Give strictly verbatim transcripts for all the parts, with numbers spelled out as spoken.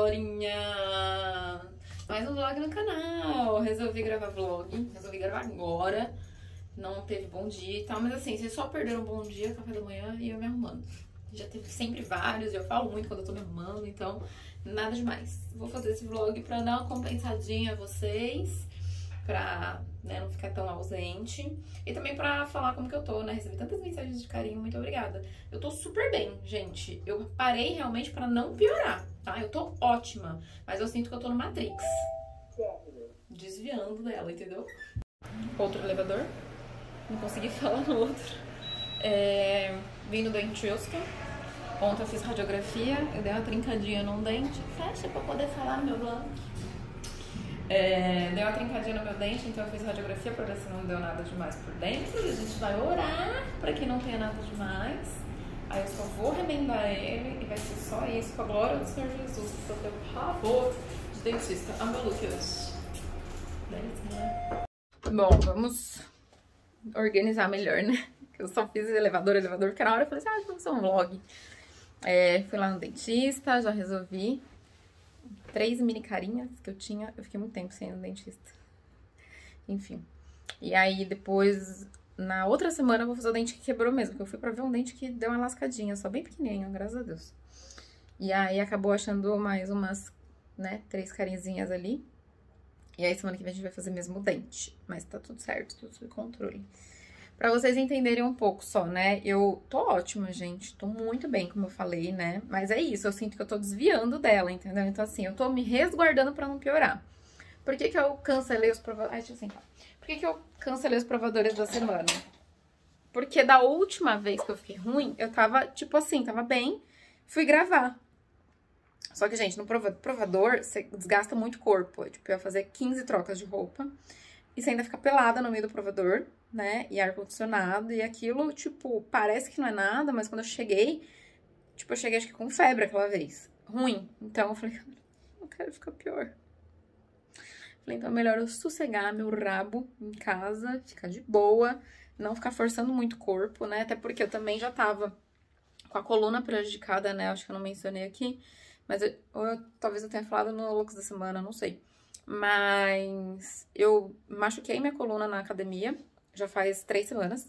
galorinha! Mais um vlog no canal. Resolvi gravar vlog, resolvi gravar agora. Não teve bom dia e tal, mas assim, vocês só perderam um bom dia, café da manhã e eu me arrumando. Já teve sempre vários, eu falo muito quando eu tô me arrumando, então nada demais. Vou fazer esse vlog pra dar uma compensadinha a vocês, pra, né, não ficar tão ausente. E também pra falar como que eu tô, né? Recebi tantas mensagens de carinho, muito obrigada. Eu tô super bem, gente. Eu parei realmente pra não piorar, tá? Eu tô ótima, mas eu sinto que eu tô no Matrix. Desviando dela, entendeu? Outro elevador. Não consegui falar no outro. É, vim no dentista. Ontem eu fiz radiografia. Eu dei uma trincadinha num dente. Fecha pra poder falar no meu vlog. É, dei uma trincadinha no meu dente, então eu fiz radiografia pra ver se não deu nada demais por dentro. E a gente vai orar pra que não tenha nada demais. Aí eu só vou remendar ele e vai ser só isso, com a glória do Senhor Jesus. Porque eu tenho pavor de dentista. Amba Lucas. Bom, vamos organizar melhor, né? Eu só fiz elevador, elevador, porque na hora eu falei assim, ah, vamos fazer um vlog. É, fui lá no dentista, já resolvi. Três mini carinhas que eu tinha, eu fiquei muito tempo sem ir no dentista. Enfim. E aí depois, na outra semana, eu vou fazer o dente que quebrou mesmo, porque eu fui pra ver um dente que deu uma lascadinha, só bem pequenininho, graças a Deus. E aí acabou achando mais umas, né, três carinzinhas ali. E aí semana que vem a gente vai fazer mesmo o dente. Mas tá tudo certo, tudo sob controle. Pra vocês entenderem um pouco só, né? Eu tô ótima, gente. Tô muito bem, como eu falei, né? Mas é isso, eu sinto que eu tô desviando dela, entendeu? Então, assim, eu tô me resguardando pra não piorar. Por que que eu cancelei os provadores... Ai, deixa eu sentar. Por que que eu cancelei os provadores da semana? Porque da última vez que eu fiquei ruim, eu tava, tipo assim, tava bem. Fui gravar. Só que, gente, no provador, você desgasta muito o corpo. Tipo, eu ia fazer quinze trocas de roupa. E você ainda fica pelada no meio do provador, né? E ar-condicionado. E aquilo, tipo, parece que não é nada, mas quando eu cheguei, tipo, eu cheguei acho que com febre aquela vez. Ruim. Então eu falei, não quero ficar pior. Falei, então é melhor eu sossegar meu rabo em casa, ficar de boa, não ficar forçando muito o corpo, né? Até porque eu também já tava com a coluna prejudicada, né? Acho que eu não mencionei aqui. Mas eu, eu, talvez eu tenha falado no Loucos da Semana, não sei. Mas eu machuquei minha coluna na academia, já faz três semanas.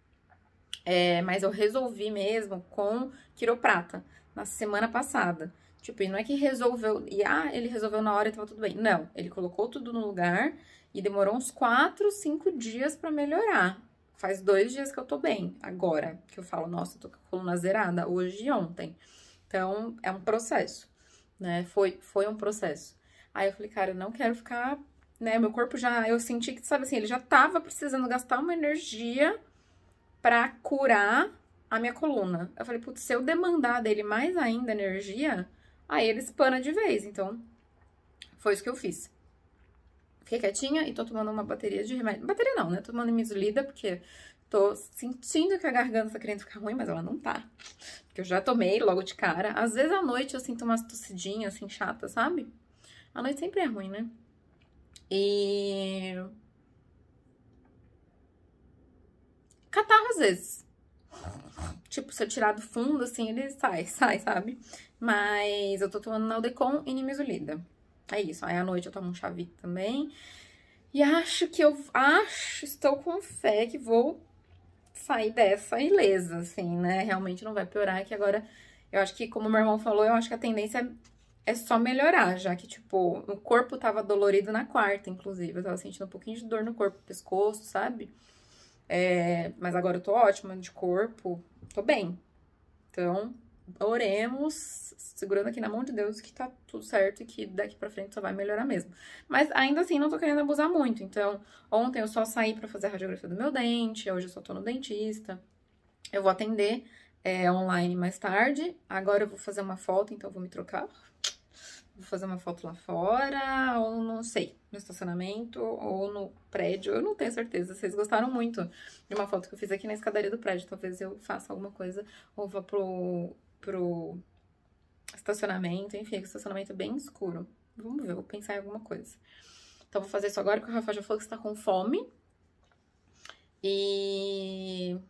É, mas eu resolvi mesmo com quiroprata na semana passada. Tipo, e não é que resolveu, e ah, ele resolveu na hora e tava tudo bem. Não, ele colocou tudo no lugar e demorou uns quatro, cinco dias pra melhorar. Faz dois dias que eu tô bem, agora que eu falo, nossa, eu tô com a coluna zerada, hoje e ontem. Então, é um processo, né? Foi, foi um processo. Aí eu falei, cara, eu não quero ficar, né? Meu corpo já, eu senti que, sabe assim, ele já tava precisando gastar uma energia pra curar a minha coluna. Eu falei, putz, se eu demandar dele mais ainda energia, aí ele espana de vez. Então, foi isso que eu fiz. Fiquei quietinha e tô tomando uma bateria de remédio. Bateria não, né? Tô tomando Imisolida, porque tô sentindo que a garganta tá querendo ficar ruim, mas ela não tá. Porque eu já tomei logo de cara. Às vezes à noite eu sinto umas tossidinhas, assim, chatas, sabe? À noite sempre é ruim, né? E... catarro às vezes. Tipo, se eu tirar do fundo, assim, ele sai, sai, sabe? Mas eu tô tomando Naldecon e Nimesulida. É isso. Aí à noite eu tomo um Chavik também. E acho que eu... Acho, estou com fé que vou sair dessa ilesa, assim, né? Realmente não vai piorar, que agora... Eu acho que, como meu irmão falou, eu acho que a tendência é, é só melhorar, já que, tipo, o corpo tava dolorido na quarta, inclusive. Eu tava sentindo um pouquinho de dor no corpo, pescoço, sabe? É, mas agora eu tô ótima de corpo, tô bem. Então, oremos, segurando aqui na mão de Deus que tá tudo certo e que daqui pra frente só vai melhorar mesmo. Mas ainda assim, não tô querendo abusar muito. Então, ontem eu só saí pra fazer a radiografia do meu dente, hoje eu só tô no dentista. Eu vou atender é, online mais tarde. Agora eu vou fazer uma foto, então eu vou me trocar. Vou fazer uma foto lá fora, ou não sei, no estacionamento, ou no prédio, eu não tenho certeza. Vocês gostaram muito de uma foto que eu fiz aqui na escadaria do prédio, talvez eu faça alguma coisa, ou vá pro, pro estacionamento, enfim, o estacionamento é bem escuro. Vamos ver, vou pensar em alguma coisa. Então, vou fazer isso agora, porque o Rafa já falou que está com fome. E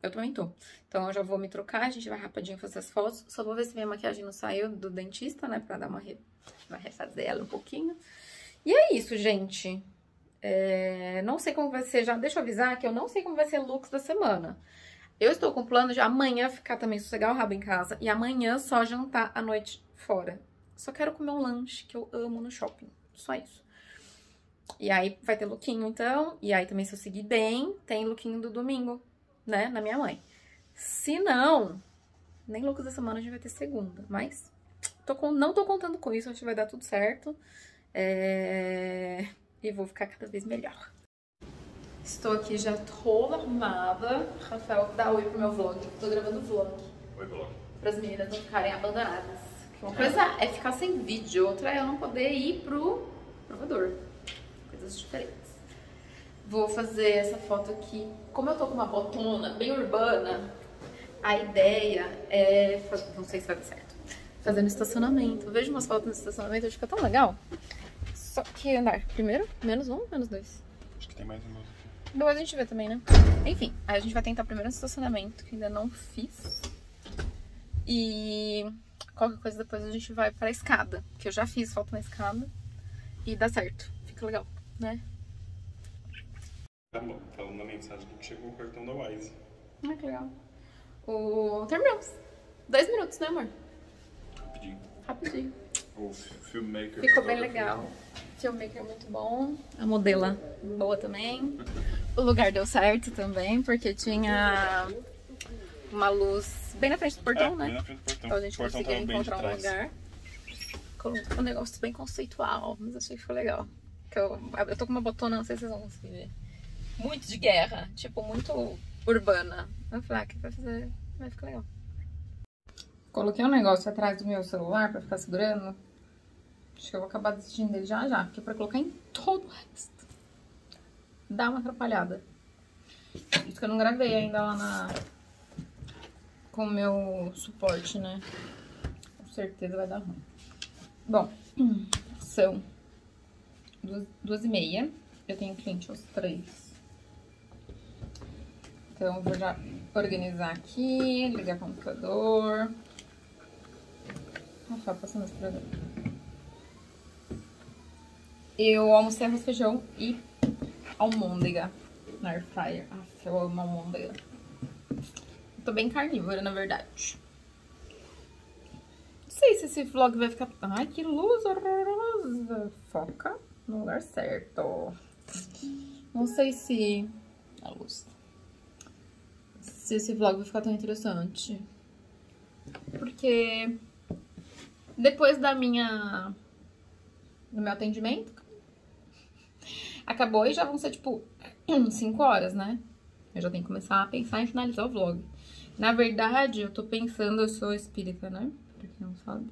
Eu também tô. Então eu já vou me trocar, a gente vai rapidinho fazer as fotos. Só vou ver se minha maquiagem não saiu do dentista, né? Pra dar uma re... vai refazer ela um pouquinho. E é isso, gente. É... Não sei como vai ser, já deixa eu avisar que eu não sei como vai ser o looks da semana. Eu estou com o plano de amanhã ficar também sossegar o rabo em casa e amanhã só jantar à noite fora. Só quero comer um lanche que eu amo no shopping. Só isso. E aí vai ter lookinho, então. E aí também, se eu seguir bem, tem lookinho do domingo, né? Na minha mãe. Se não, nem looks da semana a gente vai ter segunda. Mas tô com, não tô contando com isso, acho que vai dar tudo certo. É... E vou ficar cada vez melhor. Estou aqui já toda arrumada. Rafael, dá oi pro meu vlog. Tô gravando vlog. Oi, vlog. Para as meninas não ficarem abandonadas. Uma coisa é ficar sem vídeo, outra é eu não poder ir pro provador. Coisas diferentes. Vou fazer essa foto aqui. Como eu tô com uma botona bem urbana, a ideia é... Não sei se vai dar certo. Fazer no estacionamento. Eu vejo umas fotos no estacionamento e fica tão legal. Só que andar primeiro, menos um, menos dois. Acho que tem mais um. Depois a gente vê também, né? Enfim, aí a gente vai tentar primeiro no estacionamento, que ainda não fiz. E qualquer coisa depois a gente vai pra escada, que eu já fiz foto na escada. E dá certo, fica legal, né? Tá bom, falando na mensagem que chegou o cartão da Wise. Ah, que legal. O... Terminamos. Dois minutos, né, amor? Rapidinho. Rapidinho. O filmmaker. Ficou bem legal. Filmmaker muito bom. A modela boa também. O lugar deu certo também, porque tinha uma luz bem na frente do portão, é, né? Bem na frente do portão. Então a gente conseguiu encontrar um lugar com um negócio bem conceitual, mas achei que ficou legal. Que eu, eu tô com uma botona, não sei se vocês vão conseguir ver. Muito de guerra, tipo, muito urbana. Eu falei, ah, que vai fazer, vai ficar legal. Coloquei um negócio atrás do meu celular pra ficar segurando. Acho que eu vou acabar desistindo dele já já, porque pra colocar em todo o resto dá uma atrapalhada. Isso que eu não gravei ainda lá na... com o meu suporte, né? Com certeza vai dar ruim. Bom, são duas, duas e meia. Eu tenho cliente aos três. Então, eu vou já organizar aqui, ligar o computador. Ah, tá passando esse programa. Eu almocei arroz, feijão e almôndega na air fryer. Ah, eu amo almôndega. Tô bem carnívora, na verdade. Não sei se esse vlog vai ficar... Ai, que luz horrorosa. Foca no lugar certo. Não sei se... A luz. Se esse vlog vai ficar tão interessante. Porque... Depois da minha... Do meu atendimento... Acabou e já vão ser, tipo, cinco horas, né? Eu já tenho que começar a pensar em finalizar o vlog. Na verdade, eu tô pensando... Eu sou espírita, né? Pra quem não sabe.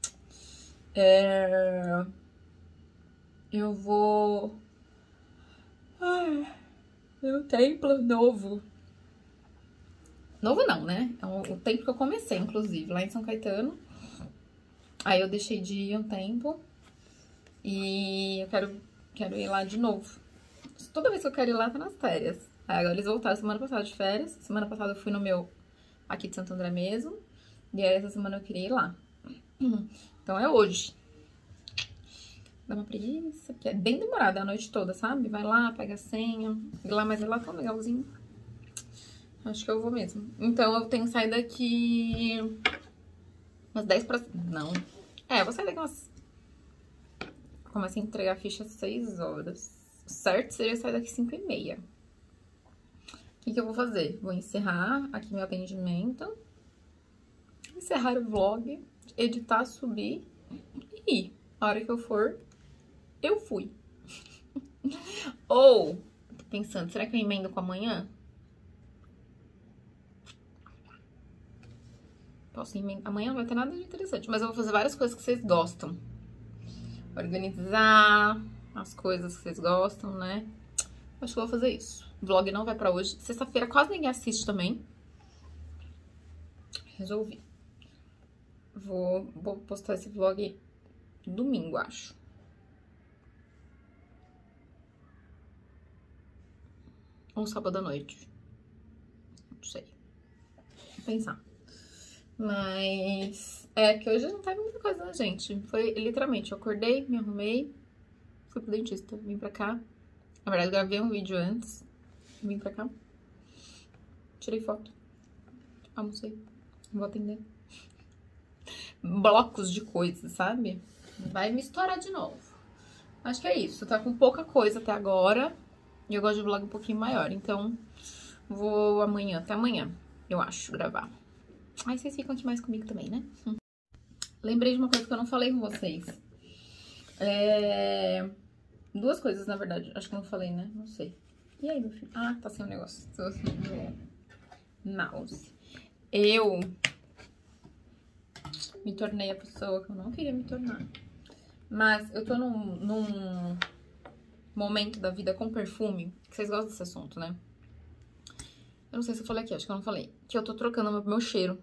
É... Eu vou... Ai... Meu templo novo. Novo não, né? É o tempo que eu comecei, inclusive, lá em São Caetano. Aí eu deixei de ir um tempo. E eu quero, quero ir lá de novo. Toda vez que eu quero ir lá, tá nas férias. Aí agora eles voltaram semana passada de férias. Semana passada eu fui no meu, aqui de Santo André mesmo. E aí essa semana eu queria ir lá. Então é hoje. Dá uma preguiça, porque é bem demorada a noite toda, sabe? Vai lá, pega a senha. E lá, mas é lá tão legalzinho. Acho que eu vou mesmo. Então eu tenho que sair daqui umas dez para... Não. É, eu vou sair daqui umas... Começo a entregar a ficha às seis horas. O certo seria sair daqui cinco e meia. O que que eu vou fazer? Vou encerrar aqui meu atendimento. Encerrar o vlog. Editar, subir. E a hora que eu for, eu fui. Ou, tô pensando, será que eu emendo com amanhã? Posso emendar. Amanhã não vai ter nada de interessante, mas eu vou fazer várias coisas que vocês gostam. Organizar as coisas que vocês gostam, né? Acho que eu vou fazer isso. O vlog não vai pra hoje. Sexta-feira quase ninguém assiste também. Resolvi. Vou, vou postar esse vlog domingo, acho. Ou sábado à noite. Não sei. pensar. Mas é que hoje não teve muita coisa, né, gente? Foi literalmente, eu acordei, me arrumei, fui pro dentista, vim pra cá. Na verdade, eu gravei um vídeo antes, vim pra cá, tirei foto, almocei, vou atender. Blocos de coisas, sabe? Vai me estourar de novo. Acho que é isso, tá com pouca coisa até agora. E eu gosto de vlog um pouquinho maior, então vou amanhã, até amanhã, eu acho, gravar. Aí vocês ficam aqui mais comigo também, né? Hum. Lembrei de uma coisa que eu não falei com vocês. É... Duas coisas, na verdade. Acho que eu não falei, né? Não sei. E aí, meu filho? Ah, tá sem o negócio. Tô sem o mouse. Eu me tornei a pessoa que eu não queria me tornar. Mas eu tô num, num momento da vida com perfume, que vocês gostam desse assunto, né? Eu não sei se eu falei aqui, acho que eu não falei. Que eu tô trocando o meu cheiro.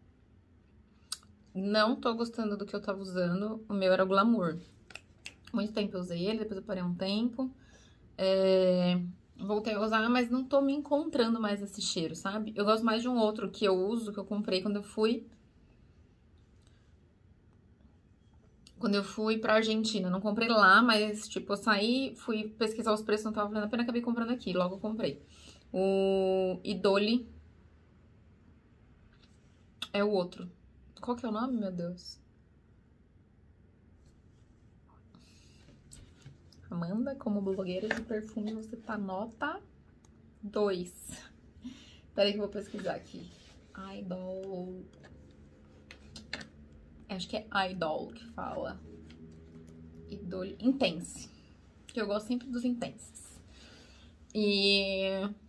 Não tô gostando do que eu tava usando. O meu era o Glamour. Muito tempo eu usei ele, depois eu parei um tempo. É... Voltei a usar, mas não tô me encontrando mais esse cheiro, sabe? Eu gosto mais de um outro que eu uso, que eu comprei quando eu fui... Quando eu fui pra Argentina. Não comprei lá, mas, tipo, eu saí, fui pesquisar os preços, não tava valendo a pena, acabei comprando aqui. Logo eu comprei. O Idole é o outro. Qual que é o nome, meu Deus? Amanda, como blogueira de perfume, você tá nota dois. Peraí que eu vou pesquisar aqui. Idol. Acho que é Idol que fala. Idole. Intense. Que eu gosto sempre dos intensos. E...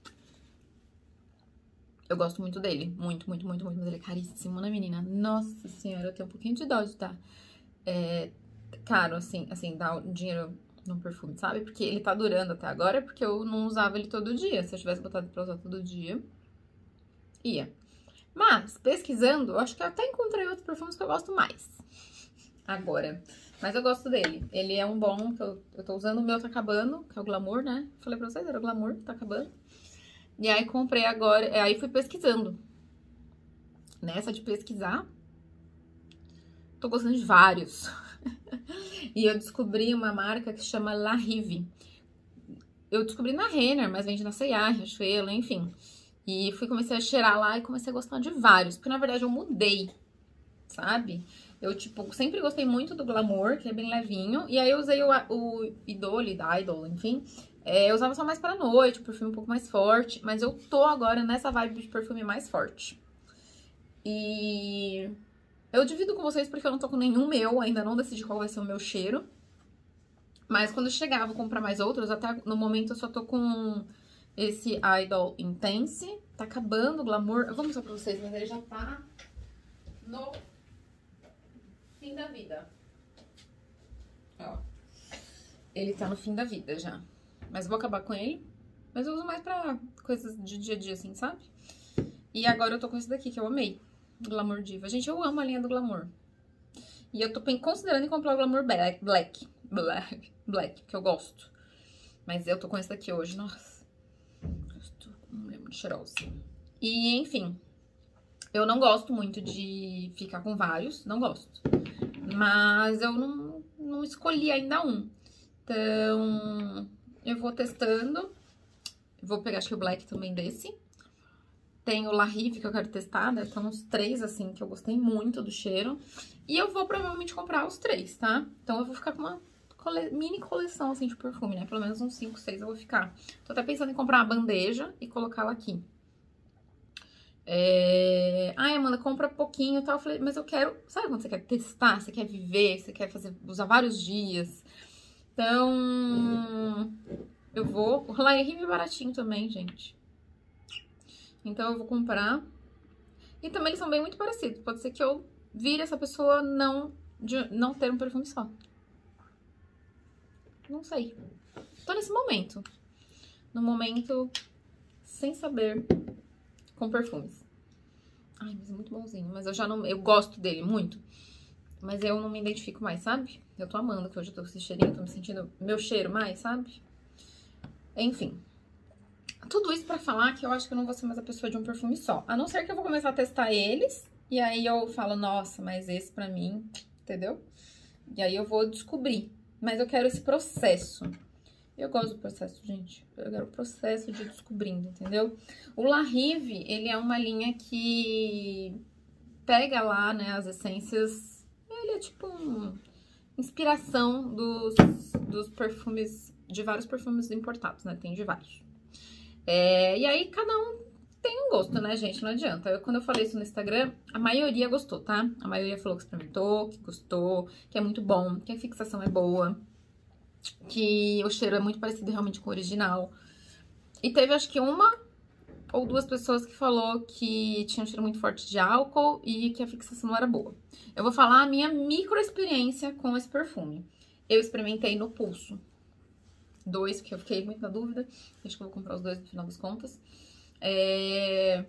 eu gosto muito dele. Muito, muito, muito, muito. Mas ele é caríssimo, né, menina? Nossa senhora, eu tenho um pouquinho de dó de tá é, caro, assim, assim, dar dinheiro num perfume, sabe? Porque ele tá durando até agora, porque eu não usava ele todo dia. Se eu tivesse botado pra usar todo dia, ia. Mas, pesquisando, eu acho que eu até encontrei outros perfumes que eu gosto mais. Agora. Mas eu gosto dele. Ele é um bom, que eu, eu tô usando, o meu tá acabando, que é o Glamour, né? Falei pra vocês, era o Glamour, tá acabando. E aí comprei agora, aí fui pesquisando. Nessa de pesquisar, tô gostando de vários. E eu descobri uma marca que se chama La Rive. Eu descobri na Renner, mas vende na C e A, Riachuelo, enfim. E fui, comecei a cheirar lá e comecei a gostar de vários. Porque, na verdade, eu mudei, sabe? Eu, tipo, sempre gostei muito do Glamour, que é bem levinho. E aí eu usei o, o Idole, da Idol, enfim. É, eu usava só mais pra noite, um perfume um pouco mais forte. Mas eu tô agora nessa vibe de perfume mais forte. E... eu divido com vocês porque eu não tô com nenhum meu. Ainda não decidi qual vai ser o meu cheiro. Mas quando chegar, eu vou comprar mais outros. Até no momento eu só tô com... esse Idol Intense. Tá acabando o Glamour. Eu vou mostrar pra vocês, mas ele já tá no fim da vida. Ó. Ele tá no fim da vida já. Mas eu vou acabar com ele. Mas eu uso mais pra coisas de dia a dia, assim, sabe? E agora eu tô com esse daqui, que eu amei. Glamour Diva. Gente, eu amo a linha do Glamour. E eu tô considerando em comprar o Glamour Black. Black. Black. Black, que eu gosto. Mas eu tô com esse daqui hoje, nossa. É muito cheirosa. E, enfim, eu não gosto muito de ficar com vários, não gosto. Mas eu não, não escolhi ainda um. Então, eu vou testando. Vou pegar, acho que o Black também desse. Tem o La Rive, que eu quero testar, né? São uns três, assim, que eu gostei muito do cheiro. E eu vou provavelmente comprar os três, tá? Então, eu vou ficar com uma... Cole... mini coleção, assim, de perfume, né? Pelo menos uns cinco, seis eu vou ficar. Tô até pensando em comprar uma bandeja e colocá-la aqui. É... ai, Amanda, compra pouquinho e tal. Eu falei, mas eu quero... sabe quando você quer testar? Você quer viver? Você quer fazer... usar vários dias? Então... eu vou... o La Rive é baratinho também, gente. Então eu vou comprar. E também eles são bem muito parecidos. Pode ser que eu vire essa pessoa não, de não ter um perfume só. Não sei. Tô nesse momento. No momento sem saber com perfumes. Ai, mas é muito bonzinho. Mas eu já não... eu gosto dele muito. Mas eu não me identifico mais, sabe? Eu tô amando que hoje eu tô com esse cheirinho. Tô me sentindo meu cheiro mais, sabe? Enfim. Tudo isso pra falar que eu acho que eu não vou ser mais a pessoa de um perfume só. A não ser que eu vou começar a testar eles, e aí eu falo, nossa, mas esse pra mim, entendeu? E aí eu vou descobrir. Mas eu quero esse processo. Eu gosto do processo, gente. Eu quero o processo de descobrindo, entendeu? O La Rive, ele é uma linha que pega lá, né, as essências. Ele é tipo uma inspiração dos, dos perfumes, de vários perfumes importados, né? Tem de vários. É, e aí, cada um tem um gosto, né, gente? Não adianta. Eu, quando eu falei isso no Instagram, a maioria gostou, tá? A maioria falou que experimentou, que gostou, que é muito bom, que a fixação é boa, que o cheiro é muito parecido realmente com o original. E teve, acho que uma ou duas pessoas que falou que tinha um cheiro muito forte de álcool e que a fixação não era boa. Eu vou falar a minha micro experiência com esse perfume. Eu experimentei no pulso. Dois, porque eu fiquei muito na dúvida. Acho que eu vou comprar os dois no final das contas. É...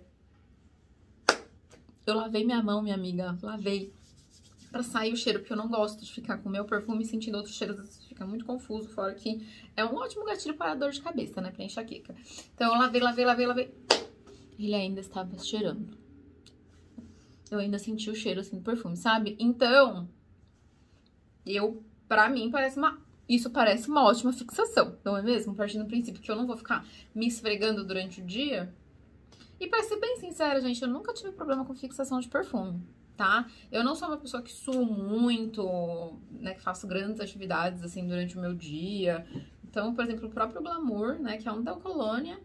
Eu lavei minha mão, minha amiga. Lavei. Pra sair o cheiro, porque eu não gosto de ficar com o meu perfume sentindo outros cheiros. Às vezes fica muito confuso. Fora que é um ótimo gatilho para dor de cabeça, né? Pra enxaqueca. Então eu lavei, lavei, lavei, lavei. Ele ainda estava cheirando. Eu ainda senti o cheiro, assim, do perfume, sabe? Então, eu... Pra mim, parece uma... Isso parece uma ótima fixação, não é mesmo? Partindo do princípio que eu não vou ficar me esfregando durante o dia. E pra ser bem sincera, gente, eu nunca tive problema com fixação de perfume, tá? Eu não sou uma pessoa que suo muito, né, que faço grandes atividades, assim, durante o meu dia. Então, por exemplo, o próprio Glamour, né, que é um da Colônia,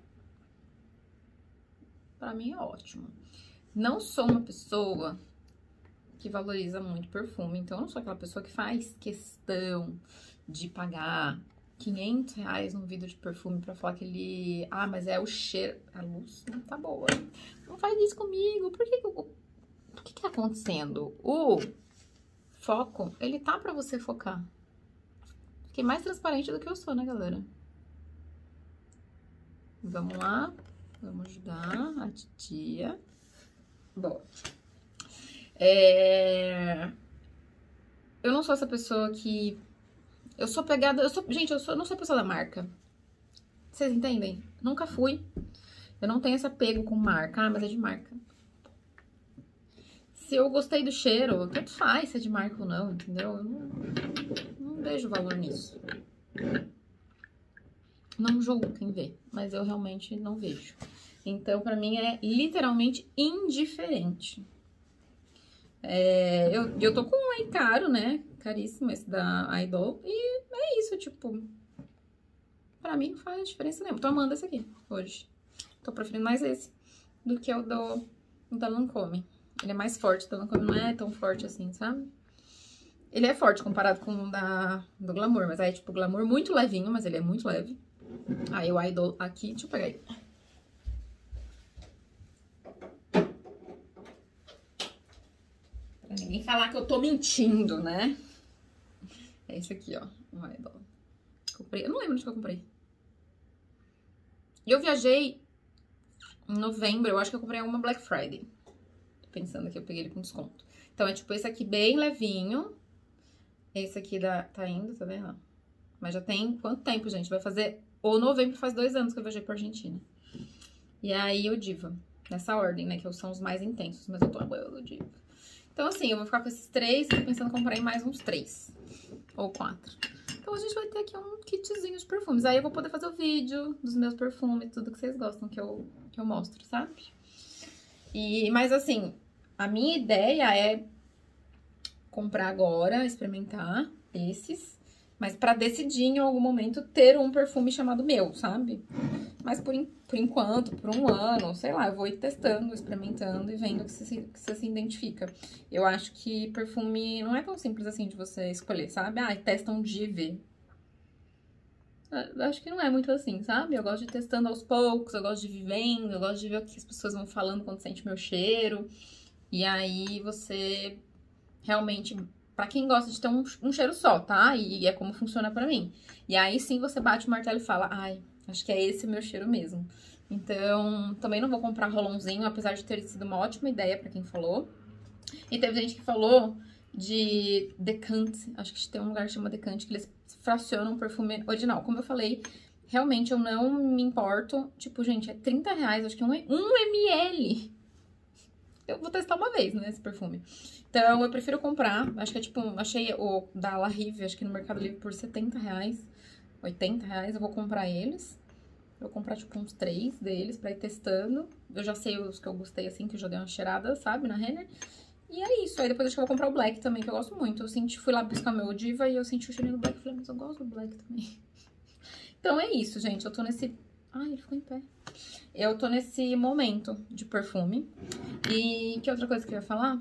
pra mim é ótimo. Não sou uma pessoa que valoriza muito perfume, então eu não sou aquela pessoa que faz questão de pagar quinhentos reais num vidro de perfume pra falar que ele... Ah, mas é o cheiro... A luz não tá boa. Não faz isso comigo. Por que que... O que que tá acontecendo? O foco, ele tá pra você focar. Fiquei mais transparente do que eu sou, né, galera? Vamos lá. Vamos ajudar a titia. Bom. É... Eu não sou essa pessoa que... Eu sou pegada... Eu sou, gente, eu, sou, eu não sou pessoa da marca. Vocês entendem? Nunca fui. Eu não tenho esse apego com marca. Ah, mas é de marca. Se eu gostei do cheiro, tanto faz se é de marca ou não, entendeu? Eu não, não vejo valor nisso. Não julgo quem vê, mas eu realmente não vejo. Então, pra mim, é literalmente indiferente. É, eu, eu tô com um aí caro, né? Caríssimo, esse da Idol. E é isso, tipo... Pra mim não faz diferença nenhuma. Tô amando esse aqui, hoje. Tô preferindo mais esse do que o do, o da Lancôme. Ele é mais forte, o da Lancôme não é tão forte assim, sabe? Ele é forte comparado com o da, do Glamour, mas aí, tipo, o Glamour muito levinho, mas ele é muito leve. Aí o Idol aqui, deixa eu pegar ele. Pra ninguém falar que eu tô mentindo, né? É esse aqui, ó, o Idol. Comprei, eu não lembro onde que eu comprei. E eu viajei em novembro, eu acho que eu comprei uma Black Friday. Tô pensando que eu peguei ele com desconto. Então, é tipo esse aqui bem levinho. Esse aqui da, tá indo, tá vendo? Mas já tem quanto tempo, gente? Vai fazer... Ou novembro faz dois anos que eu viajei pra Argentina. E aí o Diva. Nessa ordem, né? Que são os mais intensos. Mas eu tô amando o Diva. Então, assim, eu vou ficar com esses três. Tô pensando em comprar em mais uns três. Ou quatro. Então, a gente vai ter aqui um kitzinho de perfumes. Aí eu vou poder fazer o vídeo dos meus perfumes. Tudo que vocês gostam que eu, que eu mostro, sabe? E, mas, assim, a minha ideia é comprar agora, experimentar esses. Mas pra decidir em algum momento ter um perfume chamado meu, sabe? Mas por, por enquanto, por um ano, sei lá, eu vou ir testando, experimentando e vendo que você, que você se identifica. Eu acho que perfume não é tão simples assim de você escolher, sabe? Ah, testa um dia e vê. Eu acho que não é muito assim, sabe? Eu gosto de ir testando aos poucos, eu gosto de ir vivendo, eu gosto de ver o que as pessoas vão falando quando sente meu cheiro. E aí você realmente... Pra quem gosta de ter um, um cheiro só, tá? E é como funciona pra mim. E aí sim você bate o martelo e fala, ai, acho que é esse o meu cheiro mesmo. Então, também não vou comprar rolãozinho, apesar de ter sido uma ótima ideia pra quem falou. E teve gente que falou de decante, acho que tem um lugar que chama decante, que eles fracionam o perfume original. Como eu falei, realmente eu não me importo. Tipo, gente, é trinta reais, acho que é um, um ml. Eu vou testar uma vez, né, esse perfume. Então, eu prefiro comprar. Acho que é tipo, achei o da La Rive, acho que no Mercado Livre por setenta reais, oitenta reais. Eu vou comprar eles. Eu vou comprar, tipo, uns três deles pra ir testando. Eu já sei os que eu gostei, assim, que eu já dei uma cheirada, sabe, na Renner. E é isso. Aí depois acho que eu vou comprar o Black também, que eu gosto muito. Eu senti, fui lá buscar meu Diva e eu senti o cheirinho do Black. Falei, mas eu gosto do Black também. Então é isso, gente. Eu tô nesse... Ai, ele ficou em pé. Eu tô nesse momento de perfume. E que outra coisa que eu ia falar?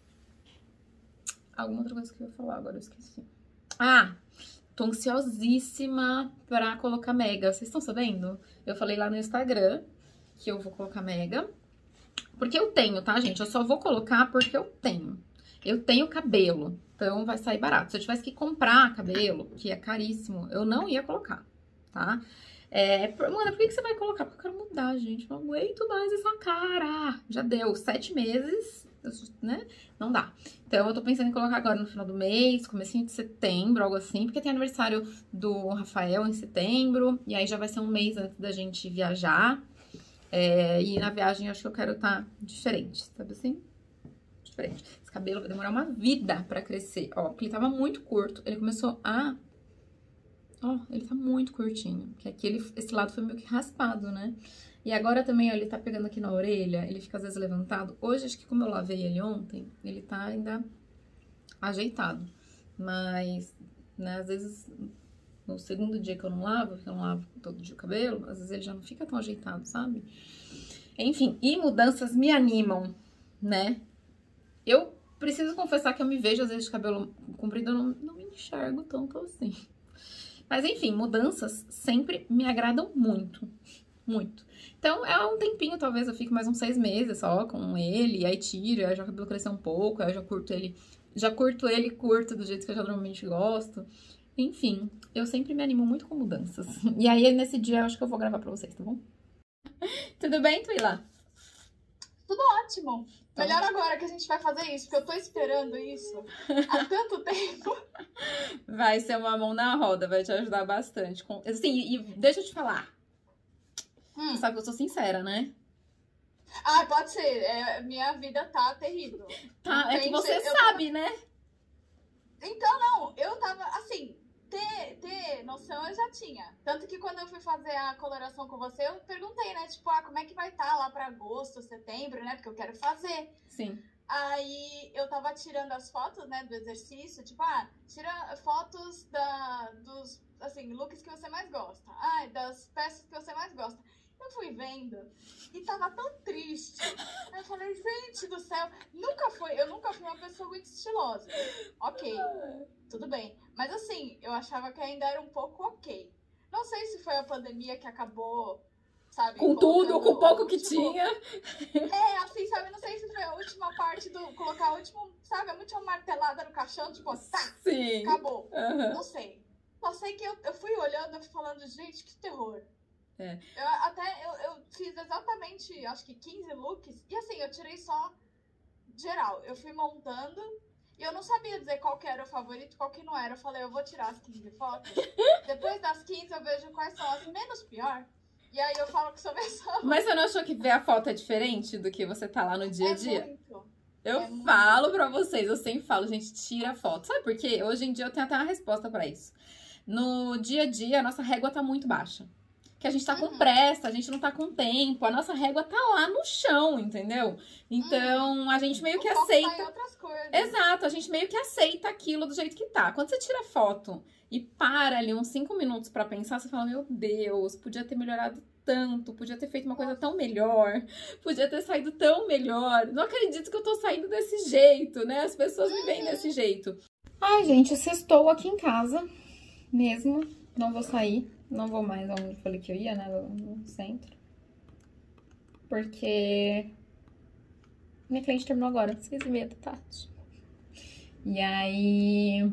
Alguma outra coisa que eu ia falar, agora eu esqueci. Ah, tô ansiosíssima pra colocar Mega. Vocês estão sabendo? Eu falei lá no Instagram que eu vou colocar Mega. Porque eu tenho, tá, gente? Eu só vou colocar porque eu tenho. Eu tenho cabelo, então vai sair barato. Se eu tivesse que comprar cabelo, que é caríssimo, eu não ia colocar, tá? É, mano, por que, que você vai colocar? Porque eu quero mudar, gente. Não aguento mais essa cara. Já deu sete meses, né? Não dá. Então, eu tô pensando em colocar agora no final do mês, comecinho de setembro, algo assim. Porque tem aniversário do Rafael em setembro. E aí já vai ser um mês antes da gente viajar. É, e na viagem eu acho que eu quero estar tá diferente, sabe assim? Diferente. Esse cabelo vai demorar uma vida pra crescer. Ó, porque ele tava muito curto. Ele começou a... Ó, ele tá muito curtinho. Porque aqui ele, esse lado foi meio que raspado, né? E agora também, ó, ele tá pegando aqui na orelha. Ele fica às vezes levantado. Hoje, acho que como eu lavei ele ontem, ele tá ainda ajeitado. Mas, né, às vezes... No segundo dia que eu não lavo, que eu não lavo todo dia o cabelo, às vezes ele já não fica tão ajeitado, sabe? Enfim, e mudanças me animam, né? Eu preciso confessar que eu me vejo, às vezes, de cabelo comprido, eu não, não me enxergo tanto assim. Mas, enfim, mudanças sempre me agradam muito, muito. Então, é um tempinho, talvez eu fique mais uns seis meses só com ele, aí tiro, aí já o cabelo crescer um pouco, aí eu já curto ele, já curto ele curto do jeito que eu já normalmente gosto. Enfim, eu sempre me animo muito com mudanças. E aí, nesse dia, eu acho que eu vou gravar pra vocês, tá bom? Tudo bem, Twila? Tudo ótimo. Tá. Melhor agora que a gente vai fazer isso, porque eu tô esperando isso há tanto tempo. Vai ser uma mão na roda, vai te ajudar bastante. Com... Assim, e deixa eu te falar. Hum. Você sabe que eu sou sincera, né? Ah, pode ser. É, minha vida tá terrível. Tá, é que você sabe, né? Então, não, eu tava, assim... Ter, ter noção eu já tinha. Tanto que quando eu fui fazer a coloração com você, eu perguntei, né? Tipo, ah, como é que vai estar tá lá pra agosto, setembro, né? Porque eu quero fazer. Sim. Aí eu tava tirando as fotos, né, do exercício. Tipo, ah, tira fotos da, dos, assim, looks que você mais gosta. Ah, das peças que você mais gosta. Eu fui vendo e tava tão triste. Aí eu falei, gente do céu, nunca foi, eu nunca fui uma pessoa muito estilosa. Ok, tudo bem. Mas assim, eu achava que ainda era um pouco ok. Não sei se foi a pandemia que acabou, sabe? Com tudo, com o pouco que tinha. É, assim, sabe? Não sei se foi a última parte do... Colocar o último, sabe? A última martelada no caixão, tipo, tá, sim, acabou. Uhum. Não sei. Só sei que eu, eu fui olhando e falando, gente, que terror. É. Eu, até, eu, eu fiz exatamente, acho que quinze looks. E assim, eu tirei só geral. Eu fui montando e eu não sabia dizer qual que era o favorito e qual que não era. Eu falei, eu vou tirar as quinze fotos. Depois das quinze eu vejo quais são as menos pior. E aí eu falo que sou pessoa. Mas você não achou que ver a foto é diferente do que você tá lá no dia a dia? É muito. Eu é falo muito. pra vocês, eu sempre falo, gente, tira a foto. Sabe por quê? Hoje em dia eu tenho até uma resposta pra isso. No dia a dia, a nossa régua tá muito baixa. Que a gente tá com Uhum. pressa, a gente não tá com tempo, a nossa régua tá lá no chão, entendeu? Então, Uhum. a gente meio O que foco aceita... tá em outras coisas. Exato, a gente meio que aceita aquilo do jeito que tá. Quando você tira foto e para ali uns cinco minutos pra pensar, você fala, meu Deus, podia ter melhorado tanto, podia ter feito uma coisa tão melhor, podia ter saído tão melhor. Não acredito que eu tô saindo desse jeito, né? As pessoas me veem desse jeito. Ai, gente, eu sextou aqui em casa mesmo, não vou sair. Não vou mais onde eu falei que eu ia, né? No centro. Porque minha cliente terminou agora, seis e meia da tarde. E aí...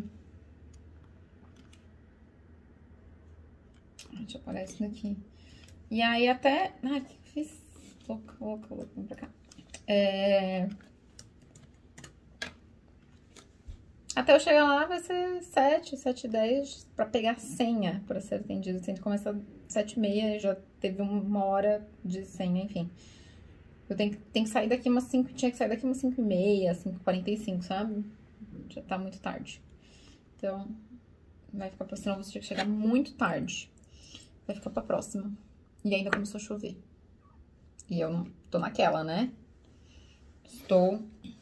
Deixa eu apagar isso daqui. E aí até... Ai, o que eu fiz? Louca, louca, louca. Vem pra cá. É... Até eu chegar lá vai ser sete, sete e dez pra pegar a senha pra ser atendido. A gente começa sete e meia, já teve uma hora de senha, enfim. Eu tenho, tenho que sair daqui umas cinco, tinha que sair daqui umas cinco e meia, cinco e quarenta e cinco, sabe? Já tá muito tarde. Então, vai ficar pra senão você tinha que chegar muito tarde. Vai ficar pra próxima. E ainda começou a chover. E eu não tô naquela, né? Estou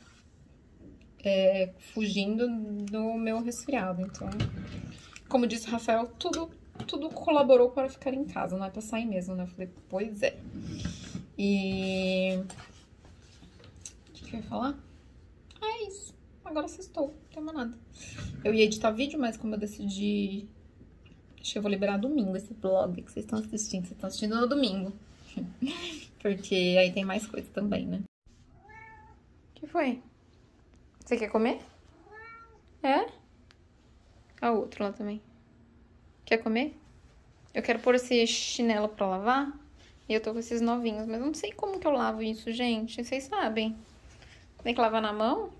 é, fugindo do meu resfriado. Então, como disse o Rafael, tudo, tudo colaborou para ficar em casa. Não é pra sair mesmo, né? Eu falei, pois é. E... O que, que eu ia falar? Ah, é isso. Agora sextou, não tem mais nada. Eu ia editar vídeo, mas como eu decidi... Acho que eu vou liberar domingo esse vlog que vocês estão assistindo. Vocês estão assistindo no domingo. Porque aí tem mais coisa também, né? O que foi? Você quer comer? É? Ah, o outro lá também. Quer comer? Eu quero pôr esse chinelo pra lavar. E eu tô com esses novinhos. Mas eu não sei como que eu lavo isso, gente. Vocês sabem. Tem que lavar na mão?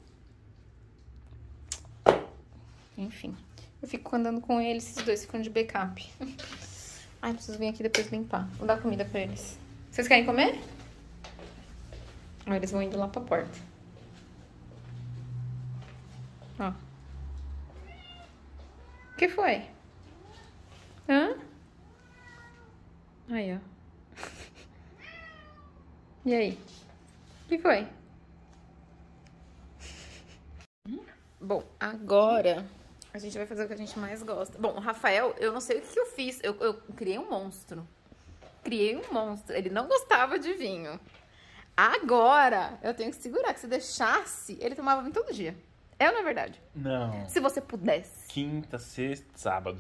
Enfim. Eu fico andando com eles. Esses dois ficam de backup. Ai, preciso vir aqui depois limpar. Vou dar comida pra eles. Vocês querem comer? Ó, eles vão indo lá pra porta. Ó. O que foi? Hã? Aí, ó. E aí? O que foi? Bom, agora a gente vai fazer o que a gente mais gosta. Bom, o Rafael, eu não sei o que, que eu fiz. Eu, eu criei um monstro. Criei um monstro. Ele não gostava de vinho. Agora, eu tenho que segurar, que se deixasse, ele tomava vinho todo dia. É ou não é verdade? Não. Se você pudesse. Quinta, sexta, sábado.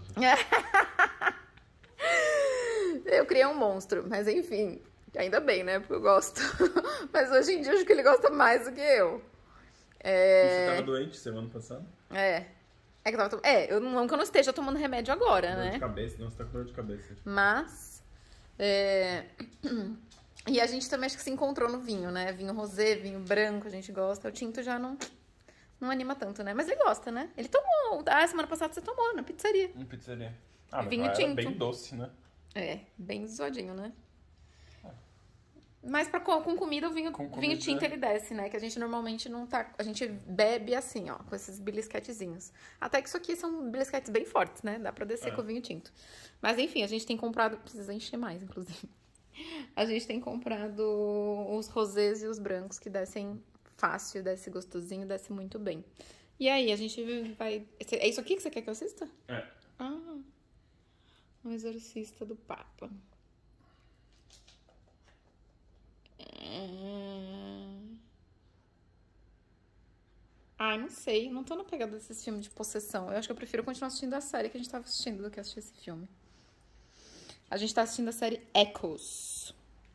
Eu criei um monstro, mas enfim. Ainda bem, né? Porque eu gosto. Mas hoje em dia, eu acho que ele gosta mais do que eu. É... E você tava doente semana passada? É. É, que eu, tava to... é, eu não que eu não esteja tomando remédio agora, Dor né? de cabeça, não, você tá com dor de cabeça. Mas... É... E a gente também acho que se encontrou no vinho, né? Vinho rosé, vinho branco, a gente gosta. O tinto já não, não anima tanto, né? Mas ele gosta, né? Ele tomou. Ah, semana passada você tomou na pizzaria. Em pizzaria. Ah, mas Vinho lá era tinto. bem doce, né? É, bem zoadinho, né? Mas pra, com, com comida, o vinho, Com comida, vinho tinto é. ele desce, né? Que a gente normalmente não tá... A gente bebe assim, ó, com esses belisquetezinhos. Até que isso aqui são belisquetes bem fortes, né? Dá pra descer É. com o vinho tinto. Mas enfim, a gente tem comprado... Precisa encher mais, inclusive. A gente tem comprado os rosés e os brancos, que descem fácil, desce gostosinho, desce muito bem. E aí, a gente vai... É isso aqui que você quer que eu assista? É. Ah, o Exorcista do Papa. Ai, não sei. Não tô na pegada desses filmes de possessão. Eu acho que eu prefiro continuar assistindo a série que a gente tava assistindo do que assistir esse filme. A gente tá assistindo a série Echoes.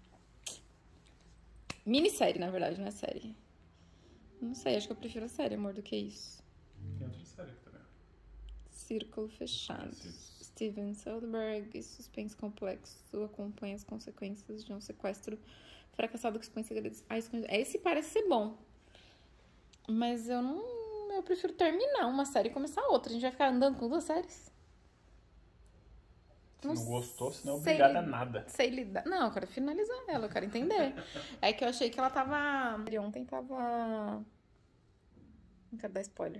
Minissérie, na verdade, não é série. Não sei, acho que eu prefiro a série, amor, do que isso. Tem outra série aqui também. Círculo Fechado. Isso. Steven Soderbergh, suspense complexo, acompanha as consequências de um sequestro fracassado que expõe segredos. Ah, esse parece ser bom. Mas eu não... Eu prefiro terminar uma série e começar outra. A gente vai ficar andando com duas séries? Se não, não gostou, senão é sei, obrigada a nada. Sei lidar. Não, eu quero finalizar ela, eu quero entender. É que eu achei que ela tava... Ontem tava... Não quero dar spoiler.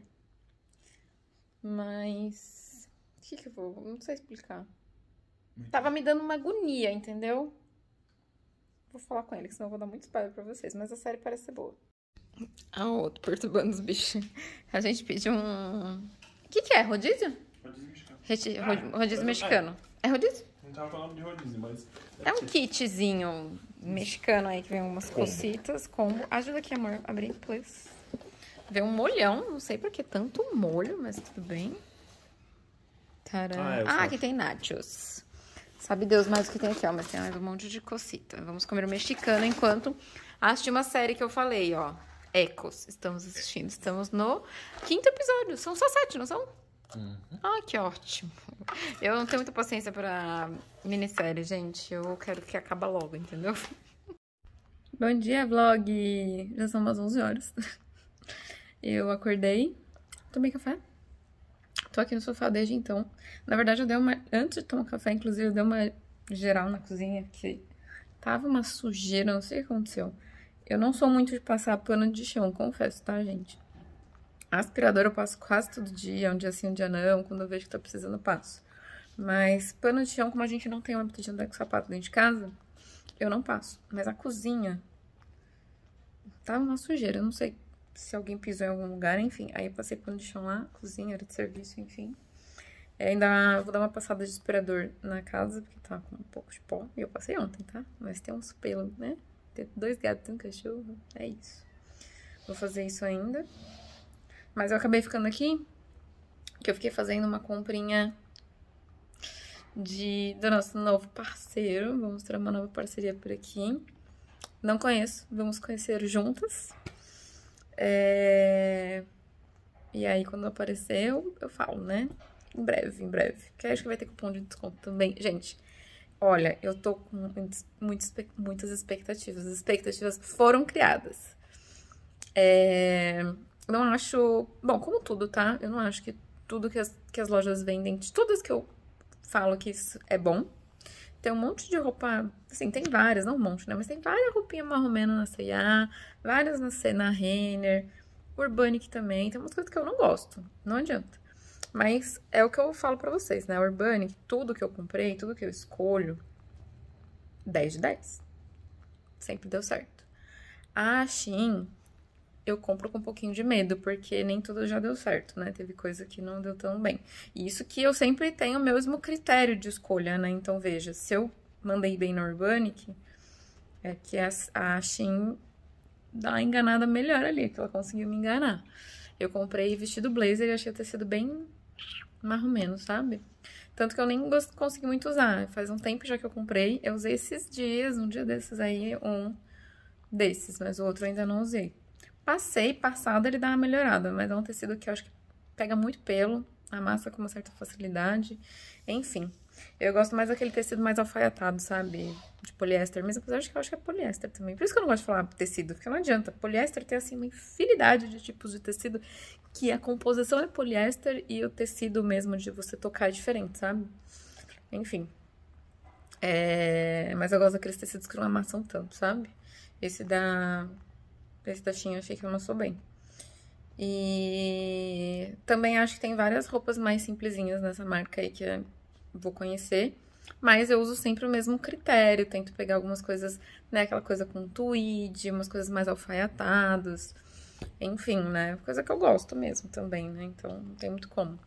Mas... O que que eu vou... Não sei explicar. Muito Tava me dando uma agonia, entendeu? Vou falar com ele, senão eu vou dar muito spoiler pra vocês. Mas a série parece ser boa. Ah, outro perturbando os bichos. A gente pediu um... O que que é? Rodízio? Rodízio mexicano. Reti... Ah, rodízio mas- mexicano. É rodízio? Não tava falando de rodízio, mas... É um kitzinho mexicano aí que vem umas Combo. cocitas, combo. Ajuda aqui, amor. Abrir, please. Vem um molhão. Não sei por que tanto molho, mas tudo bem. Tcharam. Ah, eu Ah, gosto. aqui tem nachos. Sabe Deus mais o que tem aqui, ó. Mas tem mais um monte de cocita. Vamos comer o mexicano enquanto assisti uma série que eu falei, ó. Echoes. Estamos assistindo. Estamos no quinto episódio. São só sete, não são? Uhum. Ah, que ótimo. Eu não tenho muita paciência pra minissérie, gente. Eu quero que acabe logo, entendeu? Bom dia, vlog! Já são umas onze horas. Eu acordei, tomei café. Tô aqui no sofá desde então. Na verdade, eu dei uma... Antes de tomar café, inclusive, eu dei uma geral na cozinha, que tava uma sujeira, não sei o que aconteceu. Eu não sou muito de passar pano de chão, confesso, tá, gente? Aspirador eu passo quase todo dia, um dia sim, um dia não. Quando eu vejo que tá precisando, eu passo. Mas pano de chão, como a gente não tem o hábito de andar com sapato dentro de casa, eu não passo. Mas a cozinha tava uma sujeira, eu não sei se alguém pisou em algum lugar, enfim. Aí eu passei pano de chão lá, cozinha, era de serviço, enfim. É, ainda vou dar uma passada de aspirador na casa, porque tá com um pouco de pó. E eu passei ontem, tá? Mas tem uns pelos, né? Tem dois gatos e um cachorro, é isso. Vou fazer isso ainda. Mas eu acabei ficando aqui, que eu fiquei fazendo uma comprinha de, do nosso novo parceiro. Vou mostrar uma nova parceria por aqui. Não conheço, vamos conhecer juntas. É... E aí, quando aparecer, eu, eu falo, né? Em breve, em breve. Porque acho que vai ter cupom de desconto também. Gente, olha, eu tô com muitas, muitas expectativas. As expectativas foram criadas. É... Não acho... Bom, como tudo, tá? Eu não acho que tudo que as, que as lojas vendem, de todas que eu falo que isso é bom. Tem um monte de roupa... Assim, tem várias, não um monte, né? Mas tem várias roupinhas mais ou menos na C e A, várias na, C, na Renner, Urbanic também. Tem umas coisas que eu não gosto, não adianta. Mas é o que eu falo pra vocês, né? Urbanic, tudo que eu comprei, tudo que eu escolho, dez de dez. Sempre deu certo. A Shein, eu compro com um pouquinho de medo, porque nem tudo já deu certo, né? Teve coisa que não deu tão bem. E isso que eu sempre tenho o mesmo critério de escolha, né? Então, veja, se eu mandei bem na Urbanic, é que a, a Shein dá uma enganada melhor ali, que ela conseguiu me enganar. Eu comprei vestido blazer e achei o tecido bem mais ou menos, sabe? Tanto que eu nem consegui muito usar. Faz um tempo já que eu comprei. Eu usei esses dias, um dia desses aí, um desses, mas o outro eu ainda não usei. Passei, passado ele dá uma melhorada, mas é um tecido que eu acho que pega muito pelo, amassa com uma certa facilidade, enfim. Eu gosto mais daquele tecido mais alfaiatado, sabe? De poliéster, mas apesar de que eu acho que é poliéster também. Por isso que eu não gosto de falar tecido, porque não adianta. Poliéster tem, assim, uma infinidade de tipos de tecido, que a composição é poliéster e o tecido mesmo de você tocar é diferente, sabe? Enfim. É... Mas eu gosto daqueles tecidos que não amassam tanto, sabe? Esse da... Esse da Shein eu achei que eu não sou bem. E também acho que tem várias roupas mais simplesinhas nessa marca aí que eu vou conhecer. Mas eu uso sempre o mesmo critério. Tento pegar algumas coisas, né? Aquela coisa com tweed, umas coisas mais alfaiatadas. Enfim, né? Coisa que eu gosto mesmo também, né? Então não tem muito como.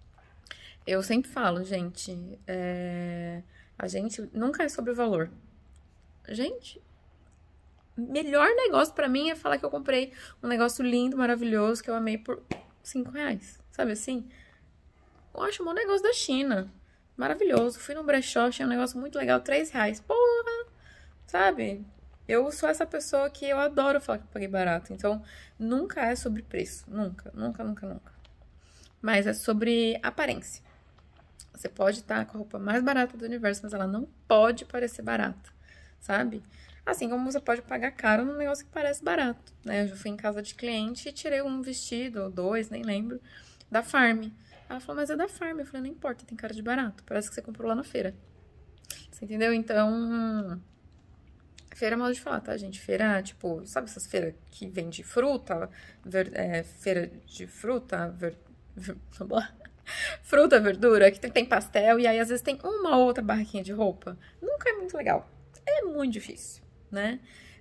Eu sempre falo, gente, é... a gente nunca é sobre o valor. Gente... Melhor negócio pra mim é falar que eu comprei um negócio lindo, maravilhoso, que eu amei por cinco reais. Sabe assim? Eu acho um bom negócio da China. Maravilhoso. Fui no brechó, achei um negócio muito legal, três reais. Porra! Sabe? Eu sou essa pessoa que eu adoro falar que eu paguei barato. Então, nunca é sobre preço. Nunca, nunca, nunca, nunca. Mas é sobre aparência. Você pode estar com a roupa mais barata do universo, mas ela não pode parecer barata. Sabe? Assim como você pode pagar caro num negócio que parece barato, né? Eu já fui em casa de cliente e tirei um vestido, ou dois, nem lembro, da Farm. Ela falou, mas é da Farm. Eu falei, não importa, tem cara de barato. Parece que você comprou lá na feira. Você entendeu? Então, feira é modo de falar, tá, gente? Feira, tipo, sabe essas feiras que vende fruta? Ver, é, feira de fruta, ver, ver, fruta, verdura, que tem, tem pastel, e aí às vezes tem uma ou outra barraquinha de roupa. Nunca é muito legal. É muito difícil. Né?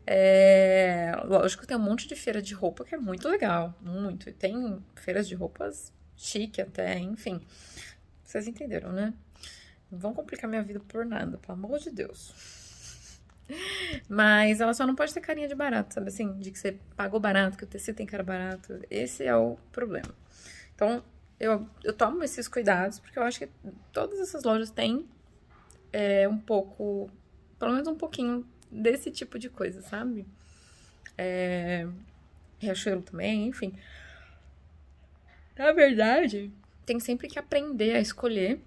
É, lógico que tem um monte de feira de roupa que é muito legal, muito. E tem feiras de roupas chique até, enfim. Vocês entenderam, né? Não vão complicar minha vida por nada, pelo amor de Deus. Mas ela só não pode ter carinha de barato, sabe assim? De que você pagou barato, que o tecido tem cara barato. Esse é o problema. Então, eu, eu tomo esses cuidados, porque eu acho que todas essas lojas têm é, um pouco, pelo menos um pouquinho desse tipo de coisa, sabe? É... Riachuelo também, enfim. Na verdade, tem sempre que aprender a escolher,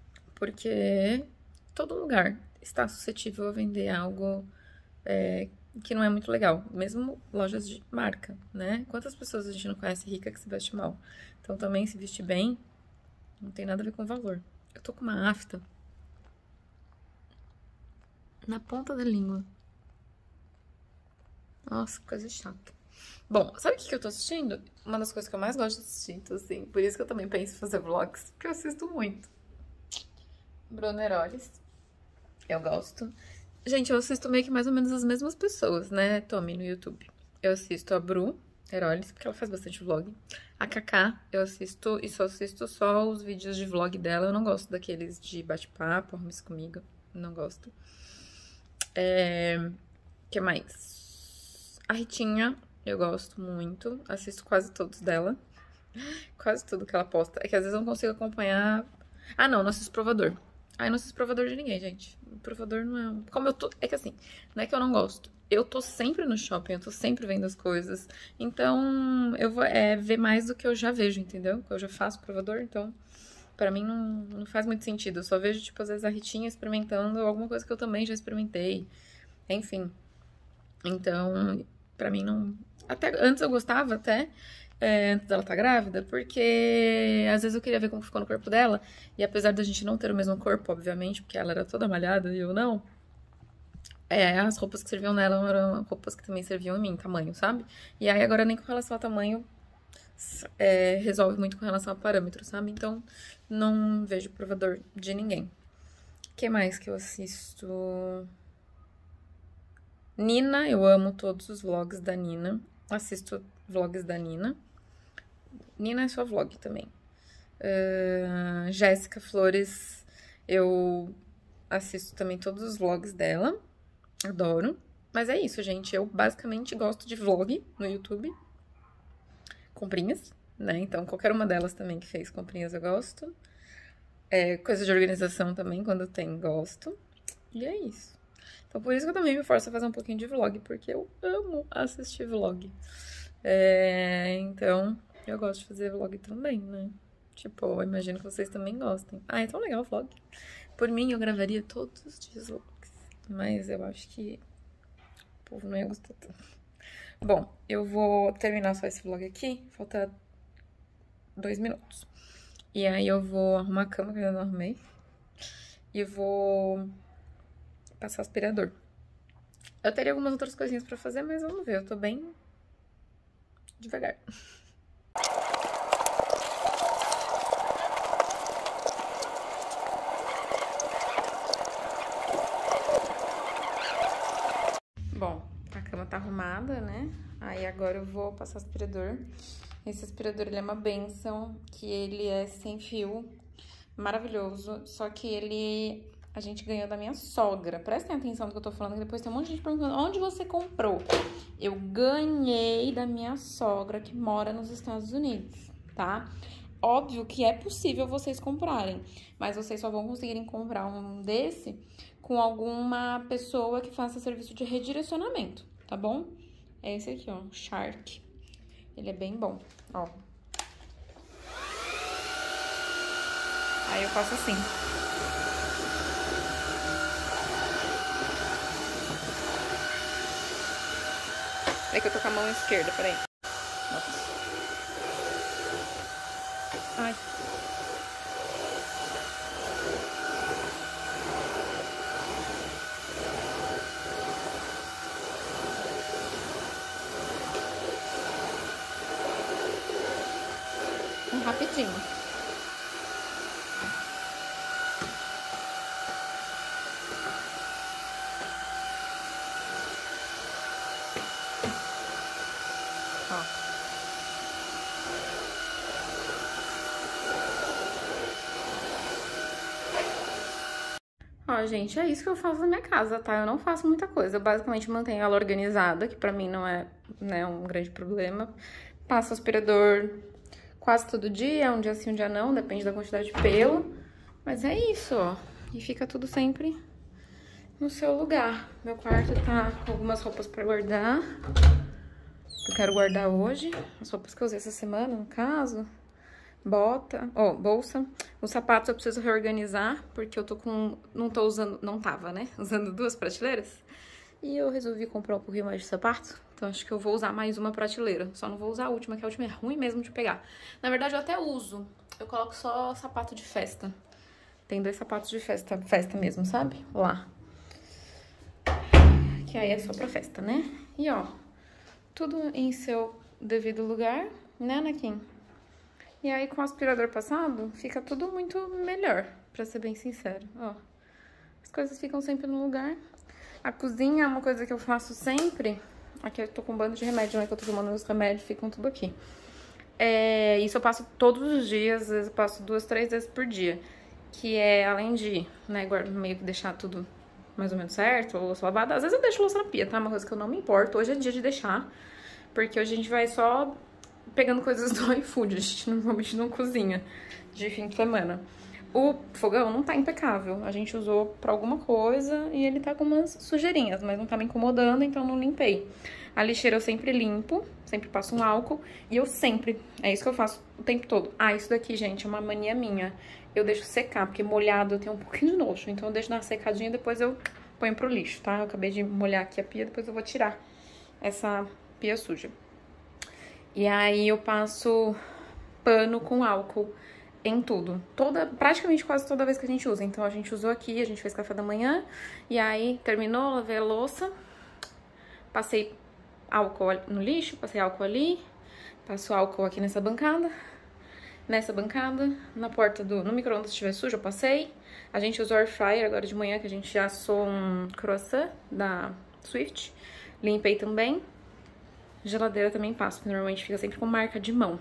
porque todo lugar está suscetível a vender algo é, que não é muito legal. Mesmo lojas de marca, né? Quantas pessoas a gente não conhece rica que se veste mal? Então também se vestir bem não tem nada a ver com valor. Eu tô com uma afta na ponta da língua. Nossa, que coisa chata. Bom, sabe o que eu tô assistindo? Uma das coisas que eu mais gosto de assistir, então, assim, por isso que eu também penso em fazer vlogs, porque eu assisto muito. Bruno Heroles. Eu gosto. Gente, eu assisto meio que mais ou menos as mesmas pessoas, né, Tommy, no YouTube. Eu assisto a Bru Heroles, porque ela faz bastante vlog. A Kaká, eu assisto e só assisto só os vídeos de vlog dela. Eu não gosto daqueles de bate-papo, arrume-se comigo. Não gosto. É... que mais? A Ritinha, eu gosto muito. Assisto quase todos dela. Quase tudo que ela posta. É que às vezes eu não consigo acompanhar... Ah, não, não assisto provador. Ah, eu não assisto provador de ninguém, gente. O provador não é... um- Como eu tô... É que assim, não é que eu não gosto. Eu tô sempre no shopping, eu tô sempre vendo as coisas. Então, eu vou é, ver mais do que eu já vejo, entendeu? Eu já faço provador, então... Pra mim não, não faz muito sentido. Eu só vejo, tipo, às vezes a Ritinha experimentando alguma coisa que eu também já experimentei. Enfim. Então, pra mim não... Até, antes eu gostava, até... é, antes dela estar grávida, porque às vezes eu queria ver como ficou no corpo dela, e apesar da gente não ter o mesmo corpo, obviamente, porque ela era toda malhada e eu não, é, as roupas que serviam nela eram roupas que também serviam em mim, tamanho, sabe? E aí agora nem com relação ao tamanho é, resolve muito com relação a parâmetro, sabe? Então não vejo provador de ninguém. O que mais que eu assisto? Nina, eu amo todos os vlogs da Nina. Assisto vlogs da Nina. Nina é só vlog também. Uh, Jéssica Flores, eu assisto também todos os vlogs dela. Adoro. Mas é isso, gente. Eu basicamente gosto de vlog no YouTube. Comprinhas, né? Então, qualquer uma delas também que fez comprinhas eu gosto. É, coisa de organização também, quando tem, gosto. E é isso. Então, por isso que eu também me forço a fazer um pouquinho de vlog, porque eu amo assistir vlog. É, então, eu gosto de fazer vlog também, né? Tipo, eu imagino que vocês também gostem. Ah, é tão legal o vlog. Por mim, eu gravaria todos os dias vlogs. Mas eu acho que o povo não ia gostar tanto. Bom, eu vou terminar só esse vlog aqui. Falta dois minutos. E aí eu vou arrumar a cama, que eu ainda não arrumei. E vou passar aspirador. Eu teria algumas outras coisinhas pra fazer, mas vamos ver. Eu tô bem devagar. Bom, a cama tá arrumada, né? Aí agora eu vou passar aspirador. Esse aspirador, ele é uma benção, que ele é sem fio, maravilhoso. Só que ele, a gente ganhou da minha sogra. Prestem atenção no que eu tô falando, que depois tem um monte de gente perguntando onde você comprou. Eu ganhei da minha sogra, que mora nos Estados Unidos, tá? Óbvio que é possível vocês comprarem, mas vocês só vão conseguirem comprar um desse com alguma pessoa que faça serviço de redirecionamento, tá bom? É esse aqui, ó, Shark. Ele é bem bom, ó. Aí eu faço assim. É que eu tô com a mão esquerda, peraí. Nossa. Ai. Um rapidinho. Ó, gente, é isso que eu faço na minha casa, tá? Eu não faço muita coisa. Eu basicamente mantenho ela organizada, que pra mim não é, né, um grande problema. Passo aspirador quase todo dia, um dia sim, um dia não, depende da quantidade de pelo. Mas é isso, ó. E fica tudo sempre no seu lugar. Meu quarto tá com algumas roupas pra guardar. Eu quero guardar hoje. As roupas que eu usei essa semana, no caso. Bota, ó, oh, bolsa. Os sapatos eu preciso reorganizar, porque eu tô com... Não tô usando... Não tava, né? Usando duas prateleiras. E eu resolvi comprar um pouquinho mais de sapato. Então acho que eu vou usar mais uma prateleira. Só não vou usar a última, que a última é ruim mesmo de pegar. Na verdade eu até uso. Eu coloco só sapato de festa. Tem dois sapatos de festa, festa mesmo, sabe? Lá. Que aí é só pra festa, né? E ó, tudo em seu devido lugar, né, Anakin? E aí com o aspirador passado, fica tudo muito melhor, pra ser bem sincero, ó. As coisas ficam sempre no lugar. A cozinha é uma coisa que eu faço sempre. Aqui eu tô com um bando de remédio, né, que eu tô tomando os remédios, ficam tudo aqui. É, isso eu passo todos os dias, às vezes eu passo duas, três vezes por dia. Que é, além de, né, meio que deixar tudo mais ou menos certo, ou louça lavada. Às vezes eu deixo louça na pia, tá? Uma coisa que eu não me importo. Hoje é dia de deixar, porque hoje a gente vai só pegando coisas do iFood. A gente normalmente não cozinha de fim de semana. O fogão não tá impecável. A gente usou pra alguma coisa e ele tá com umas sujeirinhas, mas não tá me incomodando, então não limpei. A lixeira eu sempre limpo, sempre passo um álcool. E eu sempre, é isso que eu faço o tempo todo. Ah, isso daqui, gente, é uma mania minha. Eu deixo secar, porque molhado eu tenho um pouquinho de nojo. Então eu deixo dar uma secadinha e depois eu ponho pro lixo, tá? Eu acabei de molhar aqui a pia, depois eu vou tirar essa pia suja. E aí eu passo pano com álcool em tudo. Toda, praticamente quase toda vez que a gente usa. Então a gente usou aqui, a gente fez café da manhã. E aí terminou, lavei a louça. Passei álcool no lixo, passei álcool ali. Passo álcool aqui nessa bancada. Nessa bancada, na porta do... No micro-ondas, se estiver sujo, eu passei. A gente usou air fryer agora de manhã, que a gente já assou um croissant da Swift. Limpei também. Geladeira também passo, porque normalmente fica sempre com marca de mão.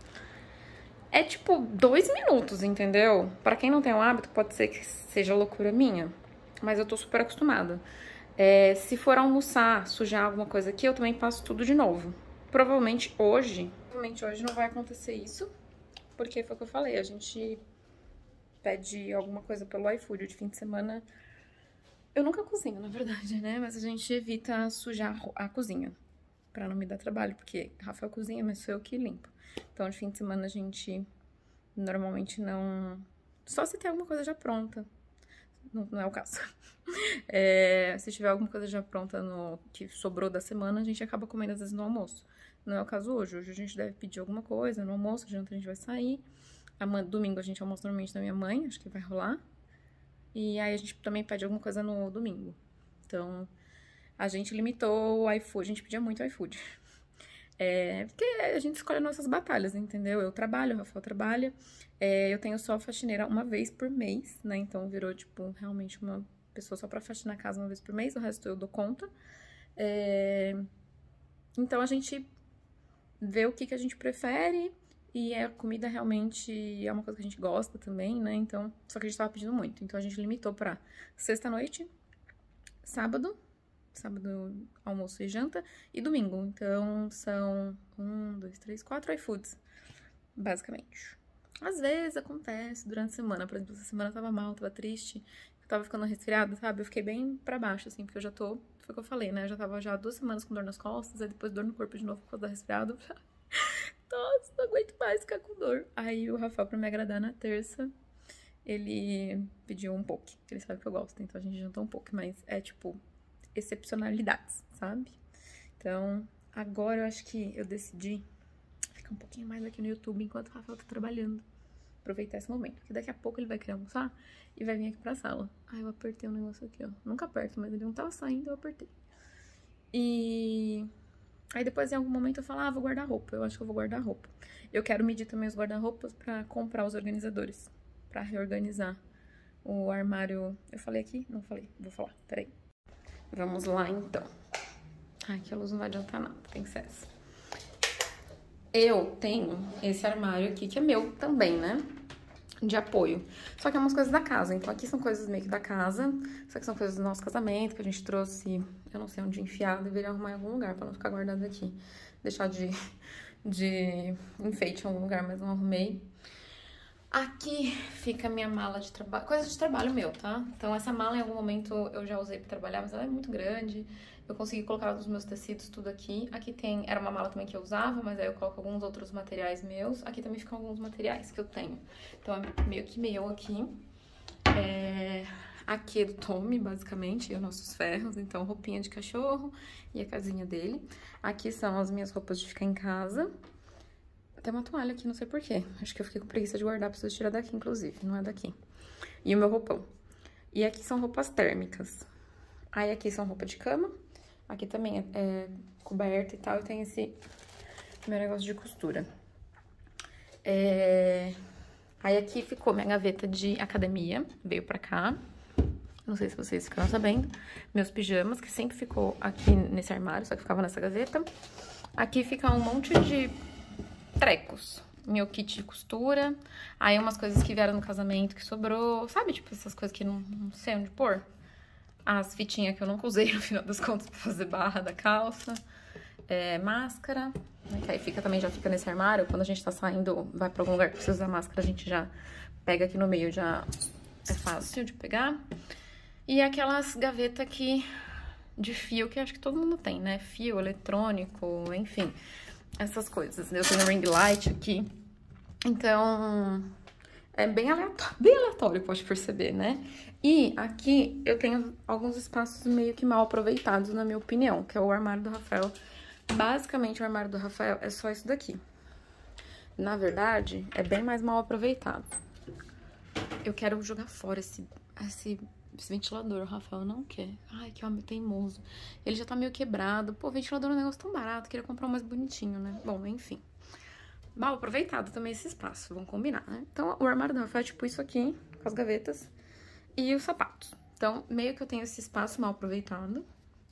É tipo dois minutos, entendeu? Pra quem não tem o hábito, pode ser que seja loucura minha. Mas eu tô super acostumada. É, se for almoçar, sujar alguma coisa aqui, eu também passo tudo de novo. Provavelmente hoje... Provavelmente hoje não vai acontecer isso. Porque foi o que eu falei, a gente pede alguma coisa pelo iFood de fim de semana. Eu nunca cozinho, na verdade, né? Mas a gente evita sujar a cozinha, pra não me dar trabalho, porque Rafael cozinha, mas sou eu que limpo. Então, de fim de semana a gente normalmente não... Só se tem alguma coisa já pronta. Não, não é o caso. É, se tiver alguma coisa já pronta no que sobrou da semana, a gente acaba comendo às vezes no almoço. Não é o caso hoje. Hoje a gente deve pedir alguma coisa no almoço, janta a gente vai sair. Amanhã, domingo a gente almoça normalmente na minha mãe, acho que vai rolar. E aí a gente também pede alguma coisa no domingo. Então, a gente limitou o iFood, a gente pedia muito iFood. É, porque a gente escolhe as nossas batalhas, entendeu? Eu trabalho, o Rafael trabalha. É, eu tenho só faxineira uma vez por mês, né? Então virou, tipo, realmente uma pessoa só pra faxinar a casa uma vez por mês. O resto eu dou conta. É, então a gente vê o que, que a gente prefere. E a comida realmente é uma coisa que a gente gosta também, né? Então, só que a gente tava pedindo muito. Então a gente limitou pra sexta-noite, sábado, sábado, almoço e janta, e domingo. Então, são um, dois, três, quatro iFoods, basicamente. Às vezes acontece durante a semana, por exemplo, essa semana eu tava mal, tava triste, eu tava ficando resfriada, sabe? Eu fiquei bem pra baixo, assim, porque eu já tô, foi o que eu falei, né? Eu já tava já duas semanas com dor nas costas, aí depois dor no corpo de novo por causa da resfriada. Nossa, não aguento mais ficar com dor. Aí o Rafael, pra me agradar na terça, ele pediu um poke, ele sabe que eu gosto, então a gente jantou um poke, mas é tipo excepcionalidades, sabe? Então, agora eu acho que eu decidi ficar um pouquinho mais aqui no YouTube enquanto o Rafael tá trabalhando. Aproveitar esse momento, porque daqui a pouco ele vai querer almoçar e vai vir aqui pra sala. Ai, eu apertei um negócio aqui, ó. Nunca aperto, mas ele não tava saindo, eu apertei. E... aí depois em algum momento eu falo, ah, vou guardar roupa. Eu acho que eu vou guardar roupa. Eu quero medir também os guarda-roupas pra comprar os organizadores. Pra reorganizar o armário. Eu falei aqui? Não falei. Vou falar, peraí. Vamos lá, então. Ai, que a luz não vai adiantar nada, tem que ser essa. Eu tenho esse armário aqui, que é meu também, né? De apoio. Só que é umas coisas da casa. Então, aqui são coisas meio que da casa. Isso aqui são coisas do nosso casamento, que a gente trouxe... Eu não sei onde enfiar, deveria arrumar em algum lugar pra não ficar guardado aqui. Deixar de, de enfeite em algum lugar, mas não arrumei. Aqui fica a minha mala de trabalho, coisa de trabalho meu, tá? Então essa mala em algum momento eu já usei pra trabalhar, mas ela é muito grande. Eu consegui colocar os meus tecidos tudo aqui. Aqui tem, era uma mala também que eu usava, mas aí eu coloco alguns outros materiais meus. Aqui também ficam alguns materiais que eu tenho. Então é meio que meu aqui. É... Aqui é do Tommy, basicamente, e os nossos ferros. Então, roupinha de cachorro e a casinha dele. Aqui são as minhas roupas de ficar em casa. Tem uma toalha aqui, não sei porquê. Acho que eu fiquei com preguiça de guardar, preciso tirar daqui, inclusive. Não é daqui. E o meu roupão. E aqui são roupas térmicas. Aí aqui são roupa de cama. Aqui também é, é coberta e tal. E tem esse meu negócio de costura. É... Aí aqui ficou minha gaveta de academia. Veio pra cá. Não sei se vocês ficaram sabendo. Meus pijamas, que sempre ficou aqui nesse armário, só que ficava nessa gaveta. Aqui fica um monte de trecos. Meu kit de costura. Aí umas coisas que vieram no casamento que sobrou. Sabe, tipo, essas coisas que não, não sei onde pôr. As fitinhas que eu nunca usei, no final das contas, pra fazer barra da calça. É, máscara, né, que aí fica, também já fica nesse armário. Quando a gente tá saindo, vai pra algum lugar que precisa usar máscara, a gente já pega aqui no meio, já é fácil de pegar. E aquelas gavetas aqui de fio, que acho que todo mundo tem, né? Fio, eletrônico, enfim, essas coisas. Eu tenho ring light aqui. Então, é bem aleatório, bem aleatório, pode perceber, né? E aqui eu tenho alguns espaços meio que mal aproveitados, na minha opinião, que é o armário do Rafael. Basicamente, o armário do Rafael é só isso daqui. Na verdade, é bem mais mal aproveitado. Eu quero jogar fora esse, esse, esse ventilador, o Rafael não quer. Ai, que homem teimoso. Ele já tá meio quebrado. Pô, ventilador é um negócio tão barato, queria comprar um mais bonitinho, né? Bom, enfim. Mal aproveitado também esse espaço, vamos combinar, né? Então, o armário do Rafael é tipo isso aqui, com as gavetas e os sapatos. Então, meio que eu tenho esse espaço mal aproveitado.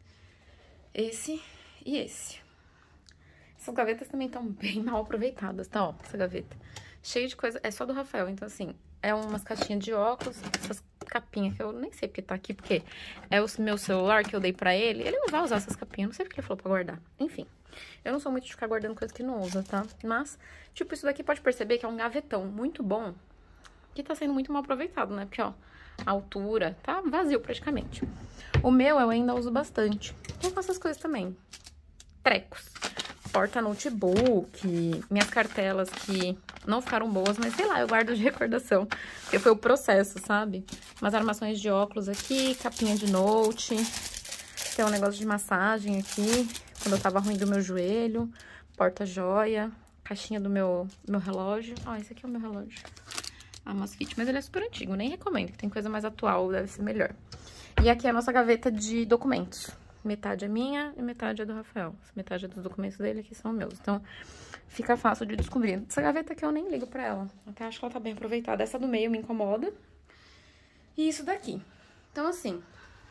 Esse e esse. Essas gavetas também estão bem mal aproveitadas, tá? Ó, essa gaveta. Cheia de coisa. É só do Rafael, então assim, é umas caixinhas de óculos, essas capinhas que eu nem sei porque tá aqui, porque é o meu celular que eu dei pra ele. Ele não vai usar essas capinhas, não sei porque ele falou pra guardar. Enfim, eu não sou muito de ficar guardando coisa que não usa, tá? Mas, tipo, isso daqui pode perceber que é um gavetão muito bom, que tá sendo muito mal aproveitado, né? Porque, ó, a altura tá vazio praticamente. O meu eu ainda uso bastante. Eu faço essas coisas também. Trecos. Porta notebook, minhas cartelas que não ficaram boas, mas sei lá, eu guardo de recordação, porque foi o processo, sabe? Umas armações de óculos aqui, capinha de note, tem um negócio de massagem aqui, quando eu tava ruim do meu joelho, porta-joia, caixinha do meu, do meu relógio. Ó, esse aqui é o meu relógio. Ah, Amazfit, mas ele é super antigo, nem recomendo, que tem coisa mais atual, deve ser melhor. E aqui é a nossa gaveta de documentos. Metade é minha e metade é do Rafael. Metade é dos documentos dele, aqui são meus. Então, fica fácil de descobrir. Essa gaveta aqui eu nem ligo pra ela. Até acho que ela tá bem aproveitada. Essa do meio me incomoda. E isso daqui. Então, assim,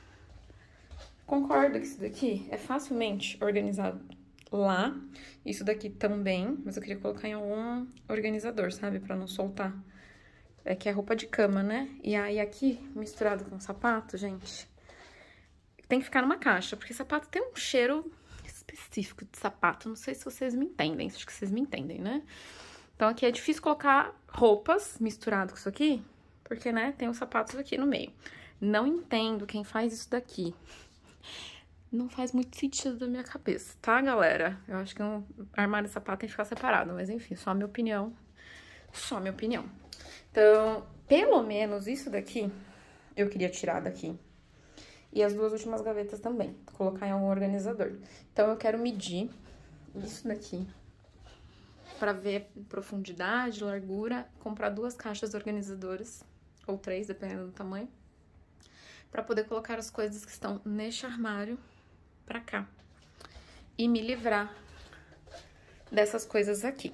concordo que isso daqui é facilmente organizado lá. Isso daqui também, mas eu queria colocar em algum organizador, sabe? Pra não soltar. É que é roupa de cama, né? E aí aqui, misturado com sapato, gente... Tem que ficar numa caixa, porque sapato tem um cheiro específico de sapato. Não sei se vocês me entendem, acho que vocês me entendem, né? Então, aqui é difícil colocar roupas misturado com isso aqui, porque, né, tem os sapatos aqui no meio. Não entendo quem faz isso daqui. Não faz muito sentido da minha cabeça, tá, galera? Eu acho que um armário de sapato tem que ficar separado, mas enfim, só a minha opinião. Só a minha opinião. Então, pelo menos isso daqui, eu queria tirar daqui. E as duas últimas gavetas também, colocar em algum organizador. Então, eu quero medir isso daqui pra ver profundidade, largura, comprar duas caixas organizadoras, ou três, dependendo do tamanho, pra poder colocar as coisas que estão neste armário pra cá. E me livrar dessas coisas aqui.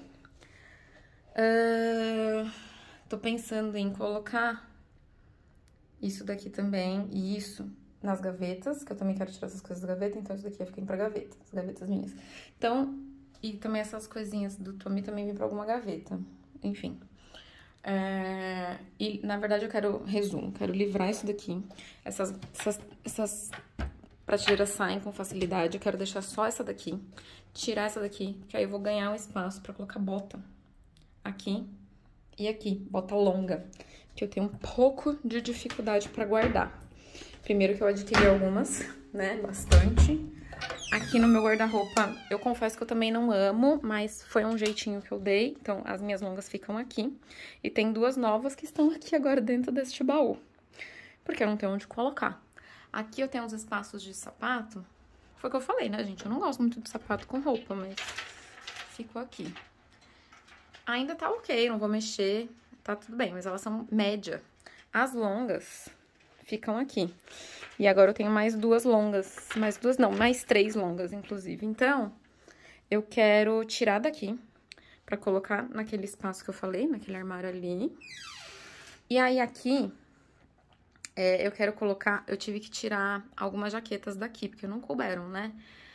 Uh, tô pensando em colocar isso daqui também e isso... nas gavetas, que eu também quero tirar essas coisas da gaveta, então isso daqui vai ficar pra gaveta, as gavetas minhas. Então, e também essas coisinhas do Tommy também vêm pra alguma gaveta, enfim. É, e, na verdade, eu quero, resumo, quero livrar isso daqui, essas, essas, essas prateleiras saem com facilidade, eu quero deixar só essa daqui, tirar essa daqui, que aí eu vou ganhar um espaço pra colocar bota aqui e aqui, bota longa, que eu tenho um pouco de dificuldade pra guardar. Primeiro que eu adquiri algumas, né, bastante. Aqui no meu guarda-roupa, eu confesso que eu também não amo, mas foi um jeitinho que eu dei. Então, as minhas longas ficam aqui. E tem duas novas que estão aqui agora dentro deste baú. porque eu não tenho onde colocar. Aqui eu tenho uns espaços de sapato. Foi o que eu falei, né, gente? Eu não gosto muito de sapato com roupa, mas ficou aqui. Ainda tá ok, não vou mexer, tá tudo bem, mas elas são média. As longas ficam aqui. E agora eu tenho mais duas longas, mais duas não, mais três longas, inclusive. Então, eu quero tirar daqui pra colocar naquele espaço que eu falei, naquele armário ali. E aí aqui, é, eu quero colocar, eu tive que tirar algumas jaquetas daqui, porque não couberam, né?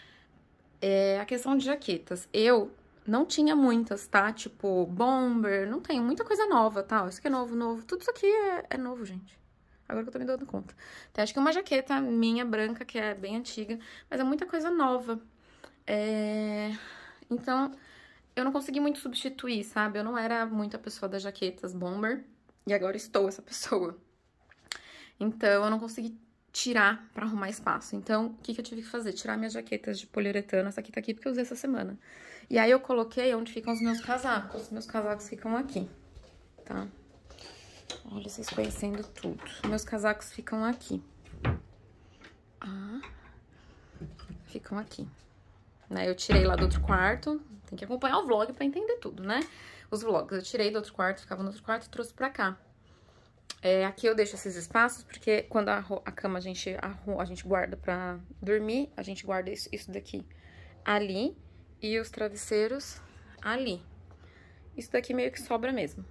É, a questão de jaquetas, eu não tinha muitas, tá? Tipo, bomber, não tenho muita coisa nova, tá? Isso aqui é novo, novo, tudo isso aqui é, é novo, gente. Agora que eu tô me dando conta. Então, acho que uma jaqueta minha, branca, que é bem antiga, mas é muita coisa nova. É... Então, eu não consegui muito substituir, sabe? Eu não era muito a pessoa das jaquetas bomber, e agora estou essa pessoa. Então, eu não consegui tirar pra arrumar espaço. Então, o que que eu tive que fazer? Tirar minhas jaquetas de poliuretano. Essa aqui tá aqui porque eu usei essa semana. E aí, eu coloquei onde ficam os meus casacos. Meus casacos ficam aqui, tá? Olha, vocês conhecendo tudo. Meus casacos ficam aqui. Ah, ficam aqui. Né? Eu tirei lá do outro quarto. Tem que acompanhar o vlog pra entender tudo, né? Os vlogs. Eu tirei do outro quarto, ficava no outro quarto e trouxe pra cá. É, aqui eu deixo esses espaços, porque quando a, a cama a gente, a, a gente guarda pra dormir, a gente guarda isso, isso daqui ali e os travesseiros ali. Isso daqui meio que sobra mesmo.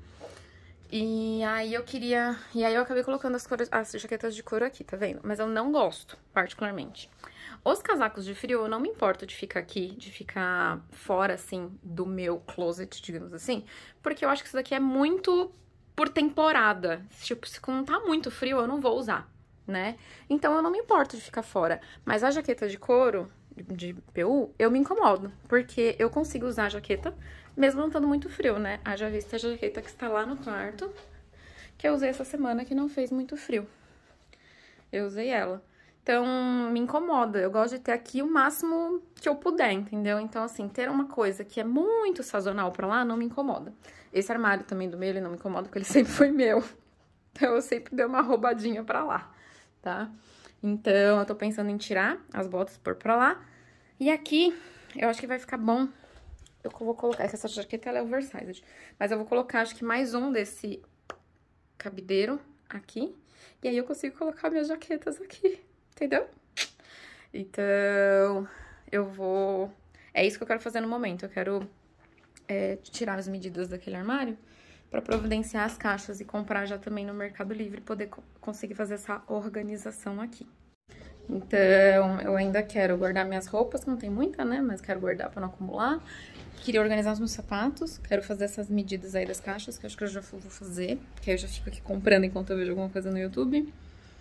E aí eu queria... E aí eu acabei colocando as, cores, as jaquetas de couro aqui, tá vendo? Mas eu não gosto, particularmente. Os casacos de frio, eu não me importo de ficar aqui, de ficar fora, assim, do meu closet, digamos assim. Porque eu acho que isso daqui é muito por temporada. Tipo, se não tá muito frio, eu não vou usar, né? Então eu não me importo de ficar fora. Mas a jaqueta de couro, de P U, eu me incomodo. Porque eu consigo usar a jaqueta... Mesmo não estando muito frio, né? Haja vista a jaqueta que está lá no quarto, que eu usei essa semana que não fez muito frio. Eu usei ela. Então, me incomoda. Eu gosto de ter aqui o máximo que eu puder, entendeu? Então, assim, ter uma coisa que é muito sazonal pra lá não me incomoda. Esse armário também do meu, ele não me incomoda porque ele sempre foi meu. Então, eu sempre dei uma roubadinha pra lá, tá? Então, eu tô pensando em tirar as botas e pôr pra lá. E aqui, eu acho que vai ficar bom... Eu vou colocar, essa jaqueta ela é oversized, mas eu vou colocar, acho que mais um desse cabideiro aqui, e aí eu consigo colocar minhas jaquetas aqui, entendeu? Então, eu vou... É isso que eu quero fazer no momento, eu quero é, tirar as medidas daquele armário pra providenciar as caixas e comprar já também no Mercado Livre, poder co conseguir fazer essa organização aqui. Então, eu ainda quero guardar minhas roupas, não tem muita, né, mas quero guardar pra não acumular. Queria organizar os meus sapatos, quero fazer essas medidas aí das caixas, que eu acho que eu já vou fazer, porque aí eu já fico aqui comprando enquanto eu vejo alguma coisa no YouTube. O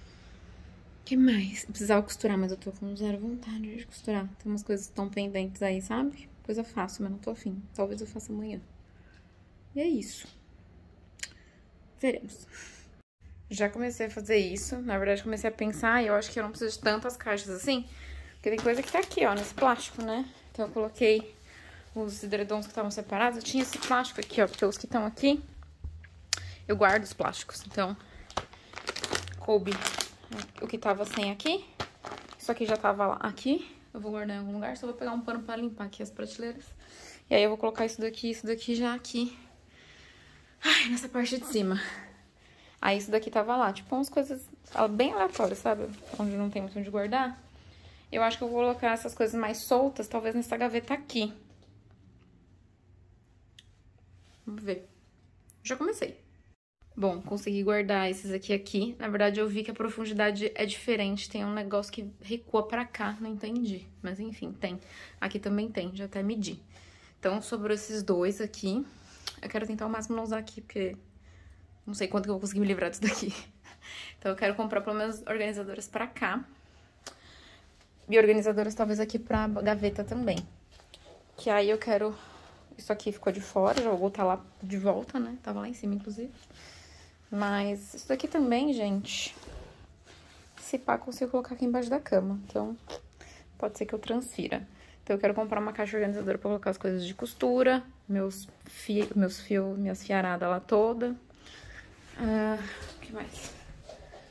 que mais? Eu precisava costurar, mas eu tô com zero vontade de costurar. Tem umas coisas que estão pendentes aí, sabe? Depois eu faço, mas não tô afim. Talvez eu faça amanhã. E é isso. Veremos. Já comecei a fazer isso. Na verdade, comecei a pensar e eu acho que eu não preciso de tantas caixas assim, porque tem coisa que tá aqui, ó, nesse plástico, né? Então eu coloquei... Os edredons que estavam separados, eu tinha esse plástico aqui, ó, porque os que estão aqui, eu guardo os plásticos. Então, coube o que tava sem aqui, isso aqui já tava lá aqui, eu vou guardar em algum lugar, só vou pegar um pano pra limpar aqui as prateleiras. E aí eu vou colocar isso daqui, isso daqui já aqui, ai, nessa parte de cima. Aí isso daqui tava lá, tipo, umas coisas bem aleatórias, sabe? Onde não tem muito onde guardar. Eu acho que eu vou colocar essas coisas mais soltas, talvez nessa gaveta aqui. Vamos ver. Já comecei. Bom, consegui guardar esses aqui aqui. Na verdade, eu vi que a profundidade é diferente. Tem um negócio que recua pra cá. Não entendi. Mas, enfim, tem. Aqui também tem. Já até medi. Então, sobrou esses dois aqui. Eu quero tentar ao máximo não usar aqui, porque... Não sei quanto que eu vou conseguir me livrar disso daqui. Então, eu quero comprar pelo menos organizadoras pra cá. E organizadoras talvez aqui pra gaveta também. Que aí eu quero... Isso aqui ficou de fora, já vou botar lá de volta, né? Tava lá em cima, inclusive. Mas isso daqui também, gente, se pá, consigo colocar aqui embaixo da cama. Então, pode ser que eu transfira. Então, eu quero comprar uma caixa organizadora pra colocar as coisas de costura, meus fios, meus fios, minhas fiaradas lá toda. Ah, o que mais?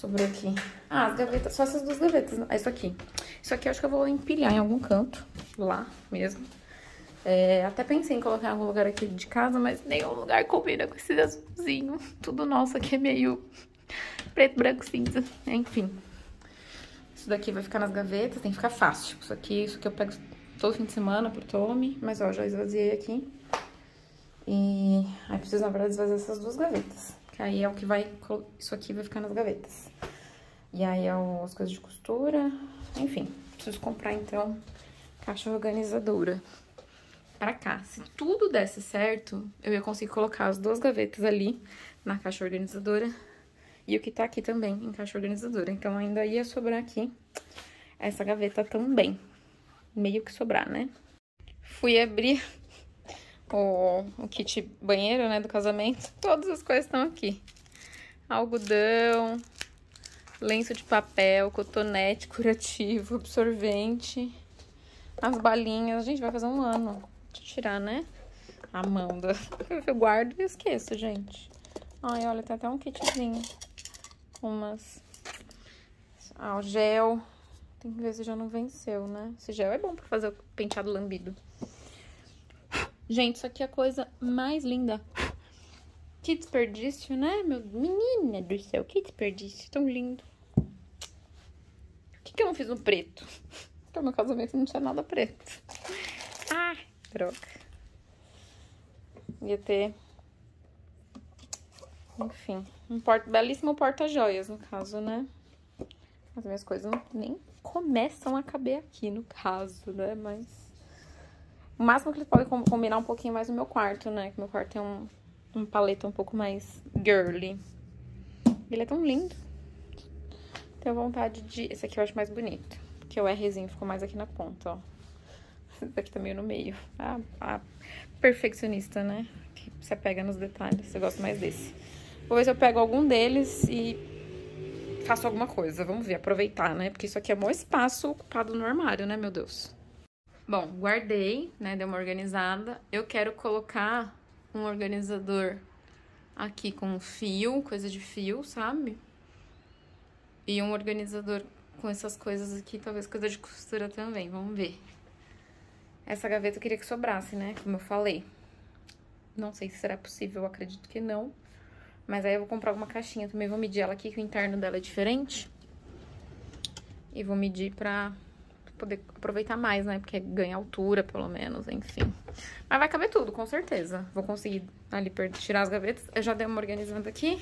sobrou aqui? Ah, as gavetas, só essas duas gavetas. É isso aqui. Isso aqui eu acho que eu vou empilhar em algum canto, lá mesmo. É, até pensei em colocar em algum lugar aqui de casa, mas nenhum lugar combina com esse azulzinho. Tudo nosso aqui é meio preto, branco, cinza. Enfim. Isso daqui vai ficar nas gavetas, tem que ficar fácil. Isso aqui, isso aqui eu pego todo fim de semana pro Tommy, mas ó, já esvaziei aqui. E aí preciso, na verdade, esvaziar essas duas gavetas. Que aí é o que vai... Isso aqui vai ficar nas gavetas. E aí é as coisas de costura, enfim. Preciso comprar, então, caixa organizadora pra cá. Se tudo desse certo, eu ia conseguir colocar as duas gavetas ali na caixa organizadora. E o que tá aqui também em caixa organizadora. Então, ainda ia sobrar aqui essa gaveta também. Meio que sobrar, né? Fui abrir o, o kit banheiro, né, do casamento. Todas as coisas estão aqui. Algodão, lenço de papel, cotonete curativo, absorvente, as balinhas. Gente, vai fazer um ano. Deixa eu tirar, né? A mão da... Eu guardo e esqueço, gente. Ai, olha, tem até um kitzinho. Umas... Ah, o gel. Tem que ver se já não venceu, né? Esse gel é bom pra fazer o penteado lambido. Gente, isso aqui é a coisa mais linda. Que desperdício, né? Meu... Menina do céu, que desperdício. Tão lindo. Por que que eu não fiz um preto? Porque o meu casamento não tinha nada preto. Ah, droga. Ia ter... Enfim, um porta... belíssimo porta-joias, no caso, né? As minhas coisas não, nem começam a caber aqui, no caso, né? Mas... O máximo que eles podem combinar um pouquinho mais no meu quarto, né? Que meu quarto tem um, um paleta um pouco mais girly. Ele é tão lindo. Tenho vontade de... Esse aqui eu acho mais bonito. Porque o Rzinho ficou mais aqui na ponta, ó. Esse daqui tá meio no meio. Ah, a perfeccionista, né? Que você pega nos detalhes. Eu gosto mais desse. Vou ver se eu pego algum deles e faço alguma coisa. Vamos ver, aproveitar, né? Porque isso aqui é o maior espaço ocupado no armário, né, meu Deus? Bom, guardei, né? Dei uma organizada. Eu quero colocar um organizador aqui com fio, coisa de fio, sabe? E um organizador com essas coisas aqui, talvez coisa de costura também. Vamos ver. Essa gaveta eu queria que sobrasse, né? Como eu falei. Não sei se será possível, eu acredito que não. Mas aí eu vou comprar uma caixinha também, vou medir ela aqui, que o interno dela é diferente. E vou medir pra poder aproveitar mais, né? Porque ganha altura, pelo menos, enfim. Mas vai caber tudo, com certeza. Vou conseguir ali tirar as gavetas. Eu já dei uma organizada aqui.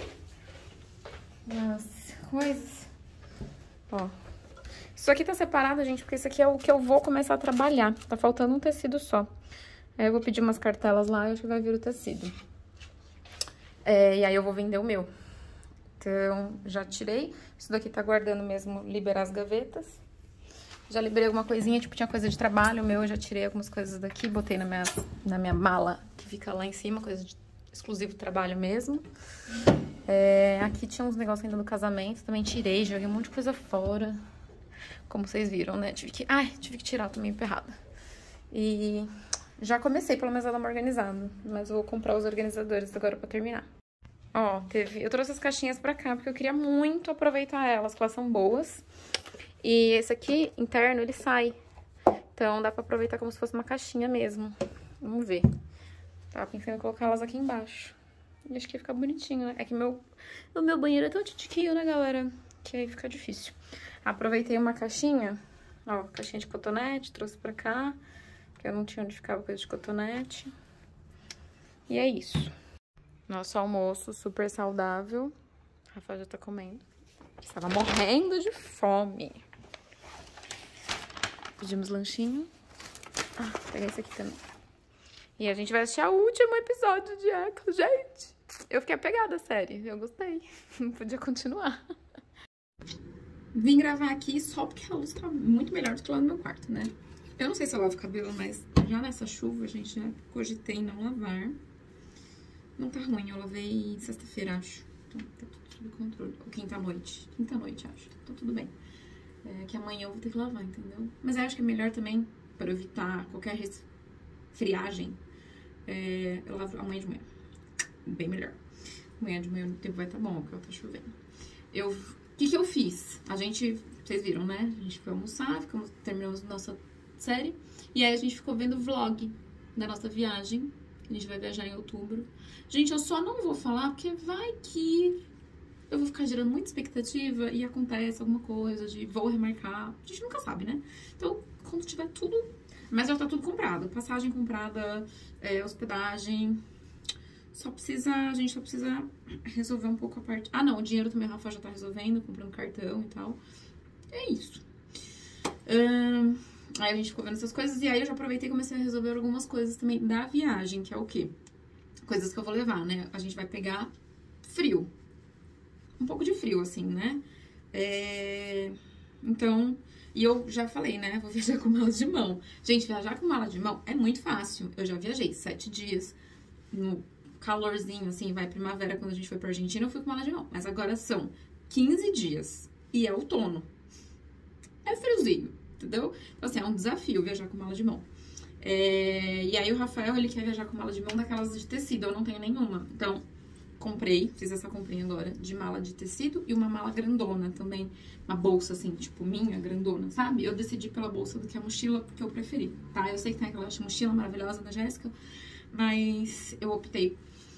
As coisas. Ó. Isso aqui tá separado, gente, porque isso aqui é o que eu vou começar a trabalhar. Tá faltando um tecido só. Aí eu vou pedir umas cartelas lá e acho que vai vir o tecido. É, e aí eu vou vender o meu. Então, já tirei. Isso daqui tá guardando mesmo, liberar as gavetas. Já liberei alguma coisinha, tipo, tinha coisa de trabalho. O meu eu já tirei algumas coisas daqui, botei na minha, na minha mala, que fica lá em cima, coisa de exclusivo trabalho mesmo. É, aqui tinha uns negócios ainda do casamento, também tirei, joguei um monte de coisa fora. Como vocês viram, né? Tive que... Ai, tive que tirar, tô meio emperrada. E já comecei, pelo menos, a dar uma organizada. Mas eu vou comprar os organizadores agora pra terminar. Ó, teve... Eu trouxe as caixinhas pra cá, porque eu queria muito aproveitar elas, que elas são boas. E esse aqui, interno, ele sai. Então, dá pra aproveitar como se fosse uma caixinha mesmo. Vamos ver. Tava pensando em colocar elas aqui embaixo. E acho que ia ficar bonitinho, né? É que meu... o meu banheiro é tão titiquinho, né, galera? Que aí fica difícil. Aproveitei uma caixinha, ó, caixinha de cotonete, trouxe pra cá, que eu não tinha onde ficava coisa de cotonete. E é isso. Nosso almoço super saudável. A Rafael já tá comendo. Estava morrendo de fome. Pedimos lanchinho. Ah, vou pegar esse aqui também. E a gente vai assistir o último episódio de Echo, gente. Eu fiquei apegada à série, eu gostei. Não podia continuar. Vim gravar aqui só porque a luz tá muito melhor do que lá no meu quarto, né? Eu não sei se eu lavo o cabelo, mas já nessa chuva, gente, já cogitei não lavar. Não tá ruim, eu lavei sexta-feira, acho. Então tá tudo sob controle. Ou quinta-noite. Quinta-noite, acho. Tá tudo bem. É, que amanhã eu vou ter que lavar, entendeu? Mas eu acho que é melhor também, para evitar qualquer resfriagem, é, eu lavo amanhã de manhã. Bem melhor. Amanhã de manhã o tempo vai estar bom, porque tá chovendo. Eu que que eu fiz? A gente, vocês viram, né? A gente foi almoçar, ficamos, terminamos nossa série. E aí a gente ficou vendo vlog da nossa viagem. A gente vai viajar em outubro. Gente, eu só não vou falar porque vai que eu vou ficar gerando muita expectativa e acontece alguma coisa de vou remarcar. A gente nunca sabe, né? Então, quando tiver tudo... Mas já tá tudo comprado. Passagem comprada, é, hospedagem. Só precisa... A gente só precisa resolver um pouco a parte... Ah, não. O dinheiro também o Rafa já tá resolvendo, comprando cartão e tal. É isso. Hum, aí a gente ficou vendo essas coisas. E aí eu já aproveitei e comecei a resolver algumas coisas também da viagem, que é o quê? Coisas que eu vou levar, né? A gente vai pegar frio. Um pouco de frio, assim, né? É... Então, e eu já falei, né? Vou viajar com mala de mão. Gente, viajar com mala de mão é muito fácil. Eu já viajei sete dias no calorzinho, assim, vai primavera, quando a gente foi pra Argentina, eu fui com mala de mão. Mas agora são quinze dias e é outono. É friozinho, entendeu? Então, assim, é um desafio viajar com mala de mão. É... E aí o Rafael, ele quer viajar com mala de mão daquelas de tecido, eu não tenho nenhuma. Então... Comprei, fiz essa comprinha agora de mala de tecido e uma mala grandona também. Uma bolsa assim, tipo minha, grandona, sabe? Eu decidi pela bolsa do que a mochila, porque eu preferi, tá? Eu sei que tem aquela mochila maravilhosa da Jéssica, mas eu optei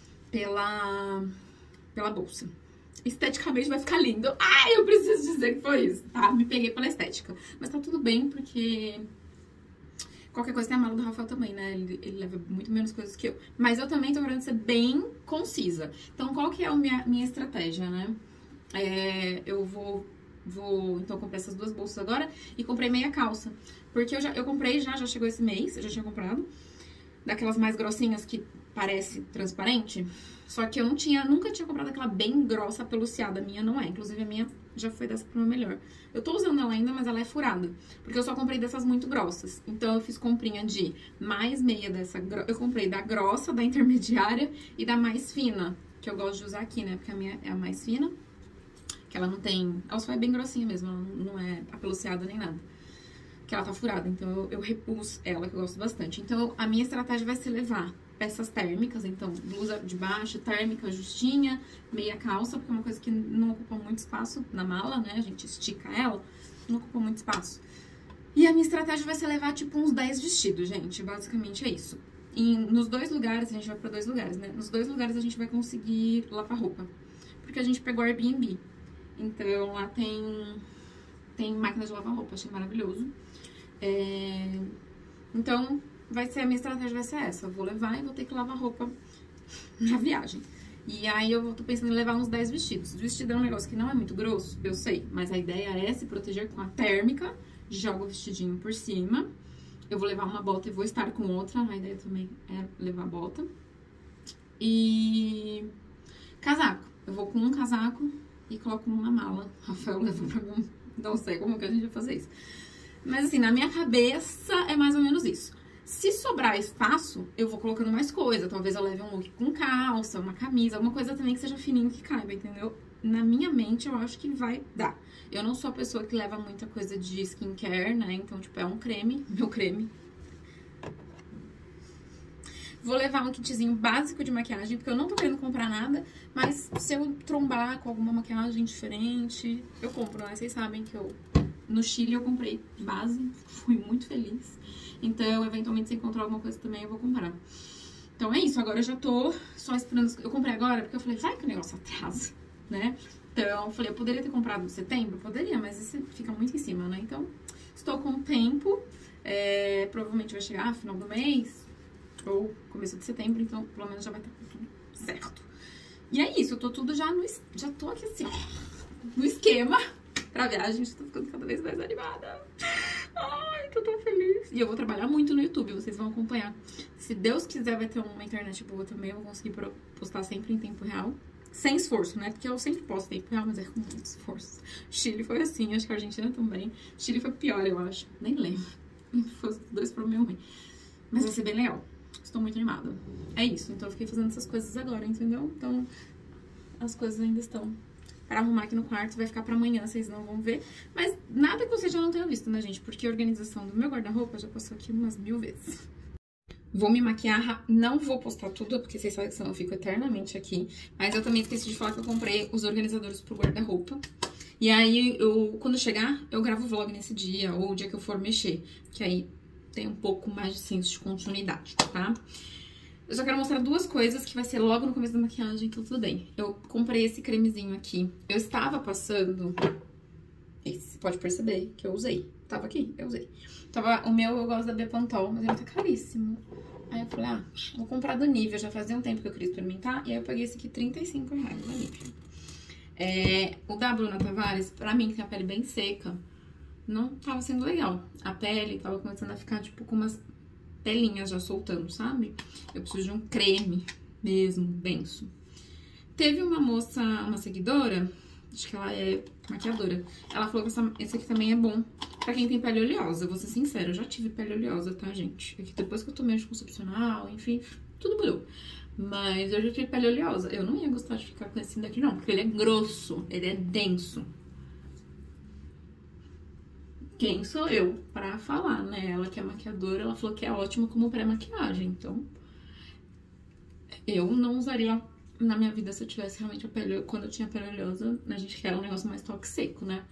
pela, pela bolsa. Esteticamente vai ficar lindo. Ai, eu preciso dizer que foi isso, tá? Me peguei pela estética. Mas tá tudo bem, porque... Qualquer coisa tem a mala do Rafael também, né? Ele, ele leva muito menos coisas que eu. Mas eu também tô querendo ser bem concisa. Então, qual que é a minha, minha estratégia, né? É, eu vou, vou... Então, eu comprei essas duas bolsas agora e comprei meia calça. Porque eu, já, eu comprei já, já chegou esse mês, eu já tinha comprado. Daquelas mais grossinhas que parece transparente. Só que eu não tinha, nunca tinha comprado aquela bem grossa, peluciada. A minha não é. Inclusive, a minha já foi dessa pra uma melhor. Eu tô usando ela ainda, mas ela é furada. Porque eu só comprei dessas muito grossas. Então, eu fiz comprinha de mais meia dessa... Eu comprei da grossa, da intermediária e da mais fina. Que eu gosto de usar aqui, né? Porque a minha é a mais fina. Que ela não tem... Ela só é bem grossinha mesmo. Ela não é apeluciada nem nada. Que ela tá furada. Então, eu, eu repus ela, que eu gosto bastante. Então, a minha estratégia vai ser levar peças térmicas. Então, blusa de baixo, térmica, justinha, meia calça, porque é uma coisa que não ocupa muito espaço na mala, né? A gente estica ela, não ocupa muito espaço. E a minha estratégia vai ser levar, tipo, uns dez vestidos, gente. Basicamente é isso. E nos dois lugares, a gente vai pra dois lugares, né? Nos dois lugares a gente vai conseguir lavar roupa. Porque a gente pegou Airbnb. Então, lá tem, tem máquina de lavar roupa. Achei maravilhoso. É... Então... Vai ser, a minha estratégia vai ser essa. Eu vou levar e vou ter que lavar roupa na viagem. E aí eu tô pensando em levar uns dez vestidos. O vestido é um negócio que não é muito grosso, eu sei. Mas a ideia é se proteger com a térmica. Joga o vestidinho por cima. Eu vou levar uma bota e vou estar com outra. A ideia também é levar bota. E... casaco. Eu vou com um casaco e coloco numa mala. Rafael leva pra mim. Não sei como que a gente vai fazer isso. Mas assim, na minha cabeça é mais ou menos isso. Se sobrar espaço, eu vou colocando mais coisa. Talvez eu leve um look com calça, uma camisa, alguma coisa também que seja fininho, que caiba, entendeu? Na minha mente, eu acho que vai dar. Eu não sou a pessoa que leva muita coisa de skincare, né? Então, tipo, é um creme, meu creme. Vou levar um kitzinho básico de maquiagem, porque eu não tô querendo comprar nada. Mas se eu trombar com alguma maquiagem diferente, eu compro, né? Vocês sabem que eu... No Chile eu comprei base, fui muito feliz. Então, eventualmente, se encontrar alguma coisa também, eu vou comprar. Então, é isso. Agora eu já tô só esperando... Eu comprei agora porque eu falei, vai que o negócio atrasa, né? Então, eu falei, eu poderia ter comprado em setembro? Poderia, mas isso fica muito em cima, né? Então, estou com tempo. É, provavelmente vai chegar no final do mês ou começo de setembro. Então, pelo menos já vai estar tudo certo. E é isso. Eu tô tudo já no... Já tô aqui assim, ó, no esquema pra viagem. Já tô ficando cada vez mais animada. Ai, tô tão feliz. E eu vou trabalhar muito no YouTube, vocês vão acompanhar. Se Deus quiser, vai ter uma internet boa também. Eu vou conseguir postar sempre em tempo real. Sem esforço, né? Porque eu sempre posto em tempo real, mas é com muito esforço. Chile foi assim, acho que a Argentina também. Chile foi pior, eu acho. Nem lembro. Os dois foram meio ruim. Mas vai ser bem legal. Estou muito animada. É isso. Então eu fiquei fazendo essas coisas agora, entendeu? Então as coisas ainda estão... Pra arrumar aqui no quarto, vai ficar pra amanhã, vocês não vão ver. Mas nada que vocês já não tenham visto, né, gente? Porque a organização do meu guarda-roupa já passou aqui umas mil vezes. Vou me maquiar, não vou postar tudo, porque vocês sabem que senão eu fico eternamente aqui. Mas eu também esqueci de falar que eu comprei os organizadores pro guarda-roupa. E aí, eu, quando chegar, eu gravo vlog nesse dia, ou o dia que eu for mexer. Que aí tem um pouco mais de senso de continuidade, tá? Eu só quero mostrar duas coisas que vai ser logo no começo da maquiagem, então tudo bem. Eu comprei esse cremezinho aqui. Eu estava passando... Esse, pode perceber que eu usei. Tava aqui, eu usei. Tava, o meu eu gosto da Bepantol, mas ele tá caríssimo. Aí eu falei, ah, vou comprar do Nivea. Já fazia um tempo que eu queria experimentar. E aí eu peguei esse aqui, trinta e cinco reais da Nivea. É, o da Bruna Tavares, pra mim, que tem a pele bem seca, não tava sendo legal. A pele tava começando a ficar, tipo, com umas pelinhas já soltando, sabe? Eu preciso de um creme mesmo, denso. Teve uma moça, uma seguidora, acho que ela é maquiadora, ela falou que essa, esse aqui também é bom pra quem tem pele oleosa. Vou ser sincera, eu já tive pele oleosa, tá, gente? É que depois que eu tomei anticoncepcional, enfim, tudo mudou. Mas eu já tive pele oleosa. Eu não ia gostar de ficar com esse daqui, não, porque ele é grosso, ele é denso. Quem sou eu pra falar, né? Ela que é maquiadora, ela falou que é ótimo como pré-maquiagem, então... Eu não usaria na minha vida se eu tivesse realmente a pele... Quando eu tinha pele oleosa, a gente quer um negócio mais toque seco, né?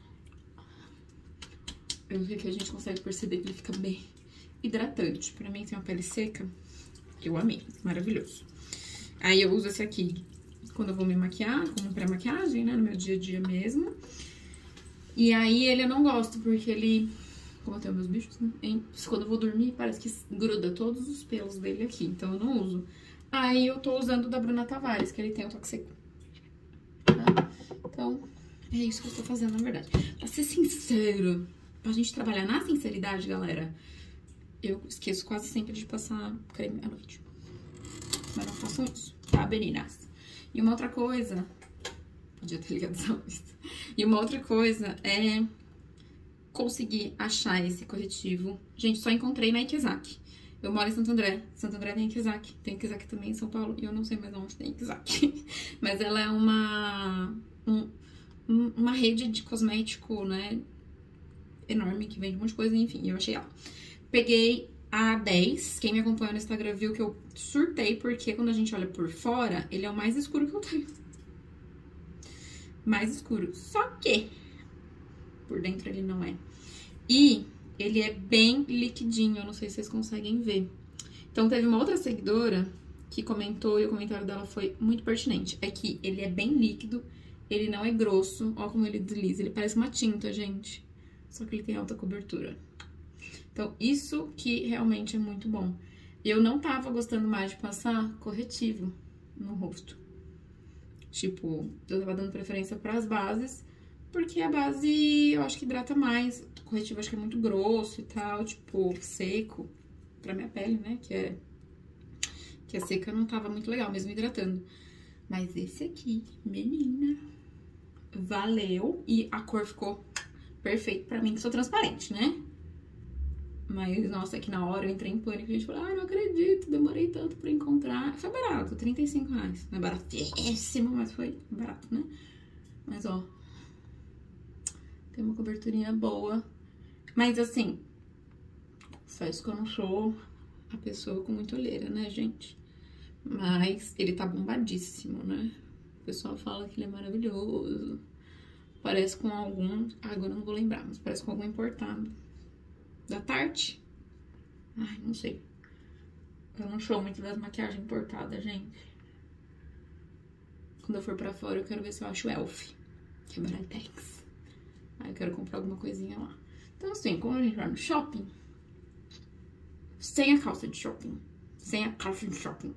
Eu vi que a gente consegue perceber que ele fica bem hidratante. Pra mim, tem uma pele seca, eu amei, maravilhoso. Aí eu uso esse aqui quando eu vou me maquiar, como pré-maquiagem, né? No meu dia a dia mesmo. E aí ele eu não gosto, porque ele... Como eu tenho meus bichos, né? Quando eu vou dormir, parece que gruda todos os pelos dele aqui. Então eu não uso. Aí eu tô usando o da Bruna Tavares, que ele tem o toque seco. Tá? Então, é isso que eu tô fazendo, na verdade. Pra ser sincero, pra gente trabalhar na sinceridade, galera, eu esqueço quase sempre de passar creme à noite. Mas não façam isso, tá, meninas? E uma outra coisa... Podia ter ligado essa luz. E uma outra coisa é conseguir achar esse corretivo. Gente, só encontrei na Ikezak. Eu moro em Santo André. Santo André tem Ikezak. Tem Ikezak também em São Paulo. E eu não sei mais onde tem Ikezak. Mas ela é uma... Um, uma rede de cosmético, né? Enorme, que vende um monte de coisa. Enfim, eu achei ela. Peguei a dez. Quem me acompanha no Instagram viu que eu surtei. Porque quando a gente olha por fora, ele é o mais escuro que eu tenho. Mais escuro. Só que por dentro ele não é. E ele é bem liquidinho. Eu não sei se vocês conseguem ver. Então teve uma outra seguidora que comentou e o comentário dela foi muito pertinente. É que ele é bem líquido, ele não é grosso. Olha como ele desliza. Ele parece uma tinta, gente. Só que ele tem alta cobertura. Então isso que realmente é muito bom. Eu não tava gostando mais de passar corretivo no rosto. Tipo, eu tava dando preferência pras bases, porque a base eu acho que hidrata mais. O corretivo eu acho que é muito grosso e tal, tipo, seco. Pra minha pele, né, que é, que é seca, não tava muito legal, mesmo hidratando. Mas esse aqui, menina, valeu. E a cor ficou perfeita pra mim, que sou transparente, né? Mas, nossa, aqui na hora eu entrei em pânico. A gente falou, ah, não acredito, demorei tanto pra encontrar. Foi barato, trinta e cinco reais. Não é baratíssimo, mas foi barato, né? Mas, ó, tem uma coberturinha boa. Mas, assim, confesso que eu não sou a pessoa com muita olheira, né, gente? Mas ele tá bombadíssimo, né? O pessoal fala que ele é maravilhoso. Parece com algum... Ah, agora eu não vou lembrar, mas parece com algum importado. Da Tarte? Ai, não sei. Eu não sou muito das maquiagens importadas, gente. Quando eu for pra fora, eu quero ver se eu acho Elf, que é baratex. Aí eu quero comprar alguma coisinha lá. Então, assim, quando a gente vai no shopping, sem a calça de shopping. Sem a calça de shopping.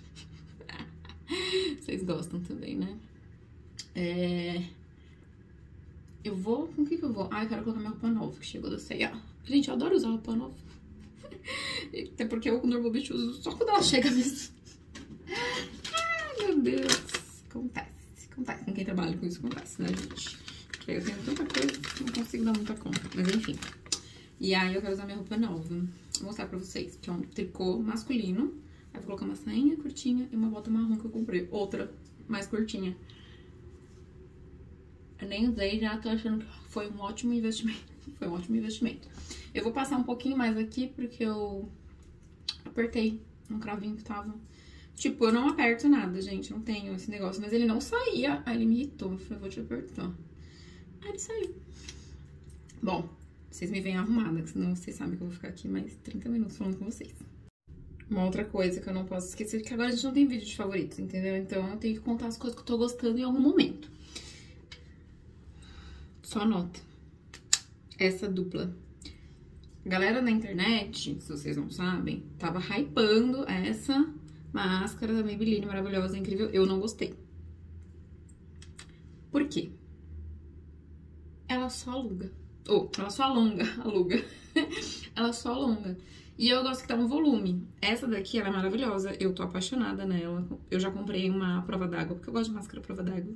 Vocês gostam também, né? É... Eu vou... Com o que que eu vou? Ah, eu quero colocar minha roupa nova, que chegou da C e A. Gente, eu adoro usar roupa nova. Até porque eu normalmente uso só quando ela chega mesmo. Ai, meu Deus. Acontece. Acontece. Com quem trabalha com isso, acontece, né, gente? Porque eu tenho tanta coisa que não consigo dar muita conta. Mas enfim. E aí eu quero usar minha roupa nova. Vou mostrar pra vocês. Que é um tricô masculino. Aí vou colocar uma sainha curtinha e uma bota marrom que eu comprei. Outra mais curtinha. Eu nem usei, já tô achando que foi um ótimo investimento. Foi um ótimo investimento. Eu vou passar um pouquinho mais aqui, porque eu apertei um cravinho que tava... Tipo, eu não aperto nada, gente. Não tenho esse negócio. Mas ele não saía. Aí ele me irritou. Eu falei, vou te apertar. Aí ele saiu. Bom, vocês me veem arrumada, senão vocês sabem que eu vou ficar aqui mais trinta minutos falando com vocês. Uma outra coisa que eu não posso esquecer, que agora a gente não tem vídeo de favoritos, entendeu? Então eu tenho que contar as coisas que eu tô gostando em algum momento. Só nota. Essa dupla. A galera na internet, se vocês não sabem, tava hypando essa máscara da Maybelline maravilhosa, incrível. Eu não gostei. Por quê? Ela só aluga. Ou, oh, ela só alonga, aluga. Ela só alonga. E eu gosto que dá um volume. Essa daqui, ela é maravilhosa. Eu tô apaixonada nela. Eu já comprei uma prova d'água, porque eu gosto de máscara prova d'água.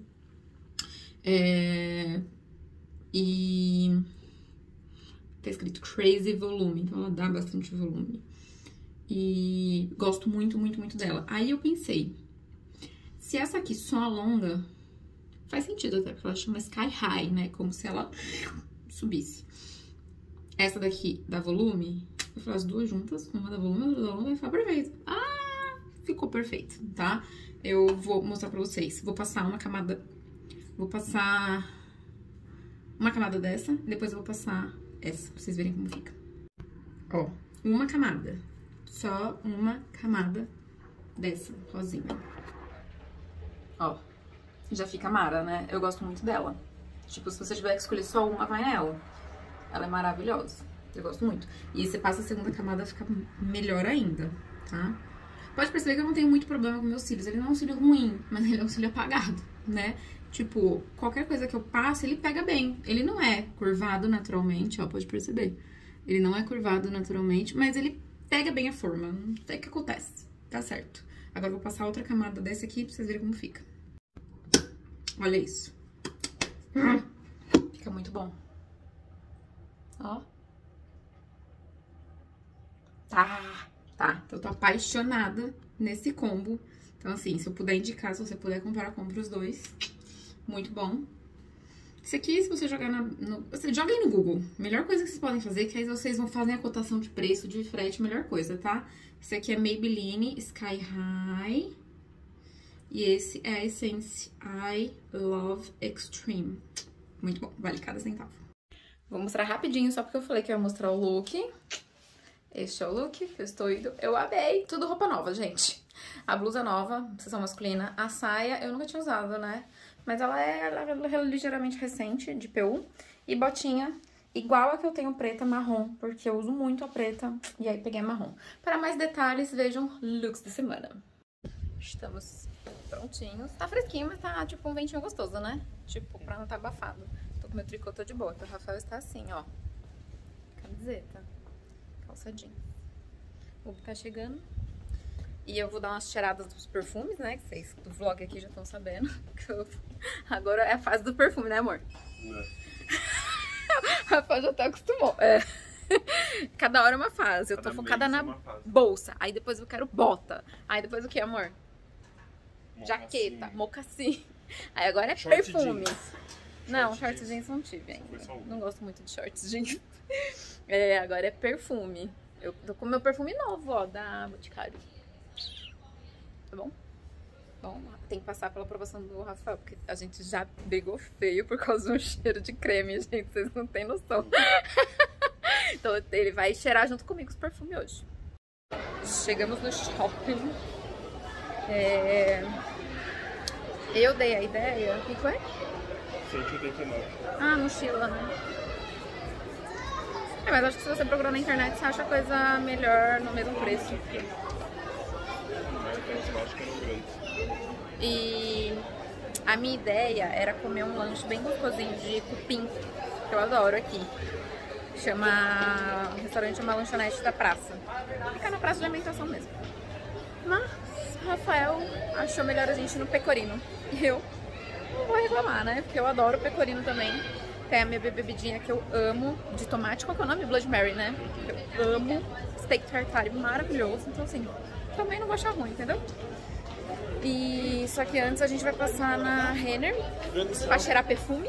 É... E... tá escrito Crazy Volume, então ela dá bastante volume. E gosto muito, muito, muito dela. Aí eu pensei, se essa aqui só alonga, faz sentido até, porque ela chama Sky High, né? Como se ela subisse. Essa daqui dá volume... Eu vou fazer as duas juntas, uma da volume, outra da volume, vai ficar perfeito. Ah, ficou perfeito, tá? Eu vou mostrar pra vocês. Vou passar uma camada, vou passar uma camada dessa, depois eu vou passar essa, pra vocês verem como fica. Ó, uma camada, só uma camada dessa, rosinha. Ó, já fica mara, né? Eu gosto muito dela. Tipo, se você tiver que escolher só uma, vai nela. Ela é maravilhosa. Eu gosto muito. E você passa a segunda camada, fica melhor ainda, tá? Pode perceber que eu não tenho muito problema com meus cílios. Ele não é um cílio ruim, mas ele é um cílio apagado, né? Tipo, qualquer coisa que eu passe, ele pega bem. Ele não é curvado naturalmente, ó, pode perceber. Ele não é curvado naturalmente, mas ele pega bem a forma. Não sei o que acontece. Tá certo. Agora eu vou passar outra camada dessa aqui pra vocês verem como fica. Olha isso. Fica muito bom. Ó. Tá, tá. Então, eu tô apaixonada nesse combo. Então, assim, se eu puder indicar, se você puder comprar, compra os dois. Muito bom. Esse aqui, se você jogar na... No, você joga aí no Google. Melhor coisa que vocês podem fazer, que aí vocês vão fazer a cotação de preço, de frete, melhor coisa, tá? Esse aqui é Maybelline Sky High. E esse é a Essence I Love Extreme. Muito bom, vale cada centavo. Vou mostrar rapidinho, só porque eu falei que eu ia mostrar o look. Este é o look que eu estou indo. Eu amei. Tudo roupa nova, gente. A blusa nova, sessão masculina. A saia, eu nunca tinha usado, né? Mas ela é, ela é ligeiramente recente, de P U. E botinha, igual a que eu tenho preta, marrom. Porque eu uso muito a preta. E aí peguei a marrom. Para mais detalhes, vejam looks da semana. Estamos prontinhos. Tá fresquinho, mas tá tipo um ventinho gostoso, né? Tipo, pra não tá abafado. Tô com meu tricô, tô de boa. Então o Rafael está assim, ó. Camiseta. Calçadinho. O Ubi tá chegando. E eu vou dar umas cheiradas dos perfumes, né? Que vocês do vlog aqui já estão sabendo. Que eu... Agora é a fase do perfume, né, amor? Não. Rafael já tá acostumado. É. Cada hora é uma fase. Eu tô Cada focada na é bolsa. Aí depois eu quero bota. Aí depois o que, amor? Mocassim. Jaqueta, mocassim. Aí agora é short perfume. Jeans. Não, short, short jeans. jeans não tive ainda. Não gosto muito de shorts jeans. É, agora é perfume. Eu tô com meu perfume novo, ó, da Boticário. Tá bom? Bom, tem que passar pela aprovação do Rafael, porque a gente já brigou feio por causa do cheiro de creme, gente. Vocês não têm noção. Então ele vai cheirar junto comigo os perfumes hoje. Chegamos no shopping. É... Eu dei a ideia. O que foi? cento e oitenta e nove. Ah, mochila, né? É, mas acho que se você procurar na internet, você acha coisa melhor no mesmo preço. E a minha ideia era comer um lanche bem gostosinho de cupim, que eu adoro aqui. Chama... O restaurante chama Lanchonete da Praça. Fica na praça de alimentação mesmo. Mas o Rafael achou melhor a gente ir no Pecorino. E eu não vou reclamar, né? Porque eu adoro o Pecorino também. Tem a minha bebidinha que eu amo, de tomate. Qual que é o nome? Blood Mary, né? Eu amo. Steak tartare maravilhoso. Então, assim, também não vou achar ruim, entendeu? E só que antes a gente vai passar na Renner pra cheirar perfume.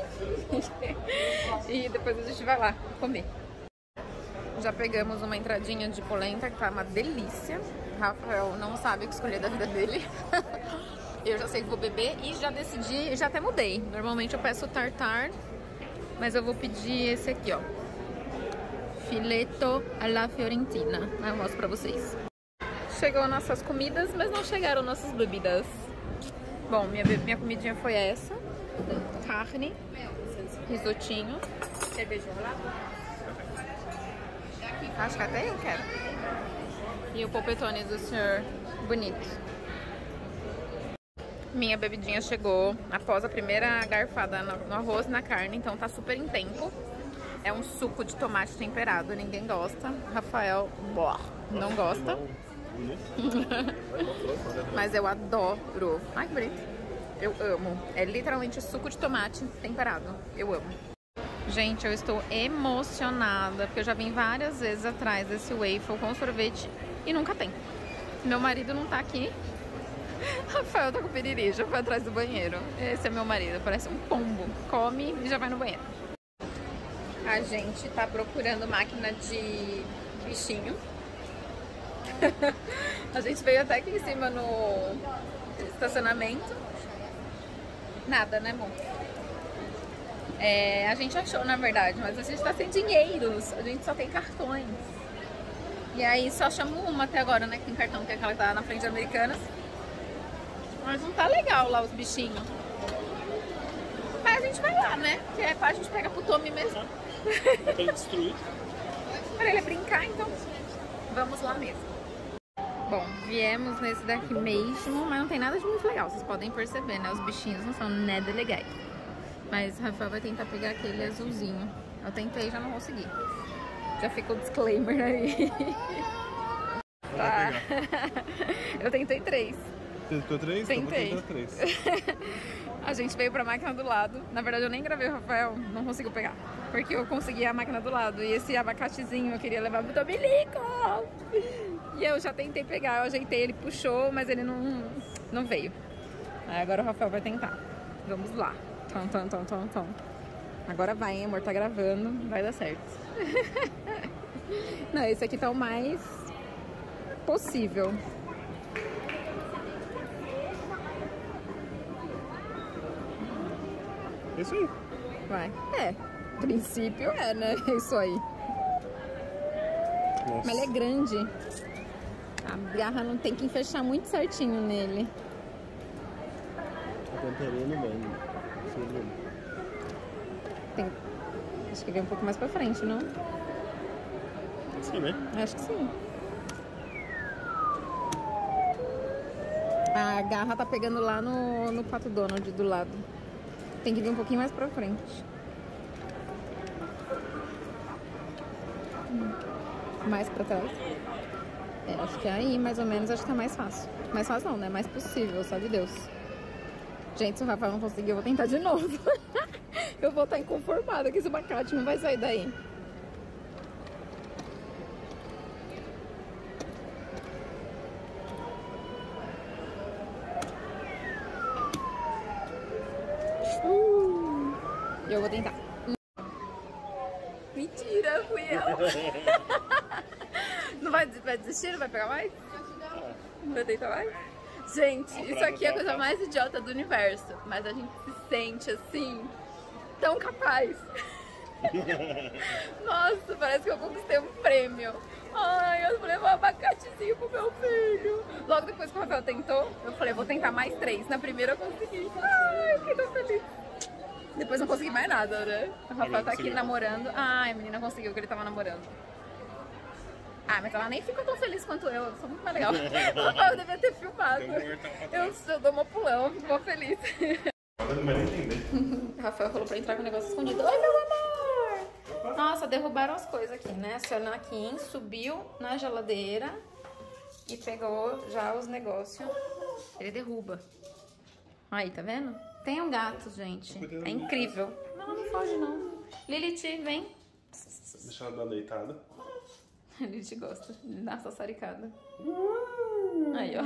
E depois a gente vai lá comer. Já pegamos uma entradinha de polenta que tá uma delícia. Rafael não sabe o que escolher da vida dele. Eu já sei que vou beber e já decidi, já até mudei. Normalmente eu peço tartar Mas eu vou pedir esse aqui, ó. Filetto alla fiorentina. Eu mostro pra vocês. Chegou nossas comidas, mas não chegaram nossas bebidas. Bom, minha, minha comidinha foi essa. Carne, risotinho. Cerveja lá. Acho que até eu quero. E o polpetone do senhor bonito. Minha bebidinha chegou após a primeira garfada no, no arroz e na carne, então tá super em tempo. É um suco de tomate temperado, ninguém gosta. Rafael, boa, não gosta. Mas eu adoro. Ai, que bonito. Eu amo. É literalmente suco de tomate temperado. Eu amo. Gente, eu estou emocionada, porque eu já vim várias vezes atrás desse waffle com sorvete e nunca tem. Meu marido não tá aqui. Rafael tá com piriri, já foi atrás do banheiro. Esse é meu marido, parece um pombo. Come e já vai no banheiro. A gente tá procurando máquina de bichinho. A gente veio até aqui em cima no estacionamento. Nada, né, amor? É, a gente achou, na verdade, mas a gente tá sem dinheiros. A gente só tem cartões. E aí só achamos uma até agora, né? Que tem cartão, que é aquela que tá na frente de Americanas. Mas não tá legal lá os bichinhos. Mas a gente vai lá, né? Que é pra gente pegar pro Tommy mesmo. É pra ele destruir. Pra ele brincar, então vamos lá mesmo. Bom, viemos nesse daqui mesmo, mas não tem nada de muito legal. Vocês podem perceber, né? Os bichinhos não são nada legais. Mas o Rafael vai tentar pegar aquele azulzinho. Eu tentei e já não consegui. Já ficou o disclaimer aí. Tá. Eu tentei três. Tentou três? Tentei. Então vou três. A gente veio pra máquina do lado. Na verdade eu nem gravei o Rafael, não conseguiu pegar. Porque eu consegui a máquina do lado. E esse abacatezinho eu queria levar pro Dominico. E eu já tentei pegar, eu ajeitei, ele puxou, mas ele não, não veio. Aí agora o Rafael vai tentar. Vamos lá. Tom, tom, tom, tom, tom. Agora vai, hein, amor, tá gravando, vai dar certo. Não, esse aqui tá o mais possível. Isso aí. Vai. É, princípio é, né? Isso aí. Nossa. Mas ele é grande. A garra não tem que fechar muito certinho nele. A pontaria no meio. Tem... Acho que vem um pouco mais pra frente, não? Sim, né? Acho que sim. A garra tá pegando lá no, no Pato Donald do lado. Tem que vir um pouquinho mais pra frente. Mais pra trás. É, acho que é aí, mais ou menos, acho que tá mais fácil. Mais fácil não, né? Mais possível, sabe Deus. Gente, se o Rafael não conseguir, eu vou tentar de novo. Eu vou estar inconformada que esse abacate não vai sair daí. Uh, eu vou tentar. Mentira, fui eu. Não vai, vai desistir? Não vai pegar mais? Não vai tentar mais? Gente, isso aqui é a coisa mais idiota do universo. Mas a gente se sente assim, tão capaz. Nossa, parece que eu conquistei um prêmio. Ai, eu vou levar um abacatezinho pro meu filho. Logo depois que o Rafael tentou, eu falei, vou tentar mais três. Na primeira eu consegui. Ai, eu fiquei tão feliz. Depois não consegui mais nada, né? O Rafael tá aqui namorando. Ai, a menina conseguiu, que ele tava namorando. Ah, mas ela nem ficou tão feliz quanto eu. Eu sou muito mais legal. O Rafael devia ter filmado. Eu, eu dou uma pulão, eu fico mó feliz. Eu não vai nem entender. O Rafael falou pra entrar com o negócio escondido. Oi, meu amor! Nossa, derrubaram as coisas aqui, né? A senhora Kim subiu na geladeira e pegou já os negócios. Ele derruba. Aí, tá vendo? Tem um gato, gente. É incrível. Não, não foge, não. Lilith, vem. Deixa ela dar deitada. Lilith gosta de dar essa saricada. Aí, ó.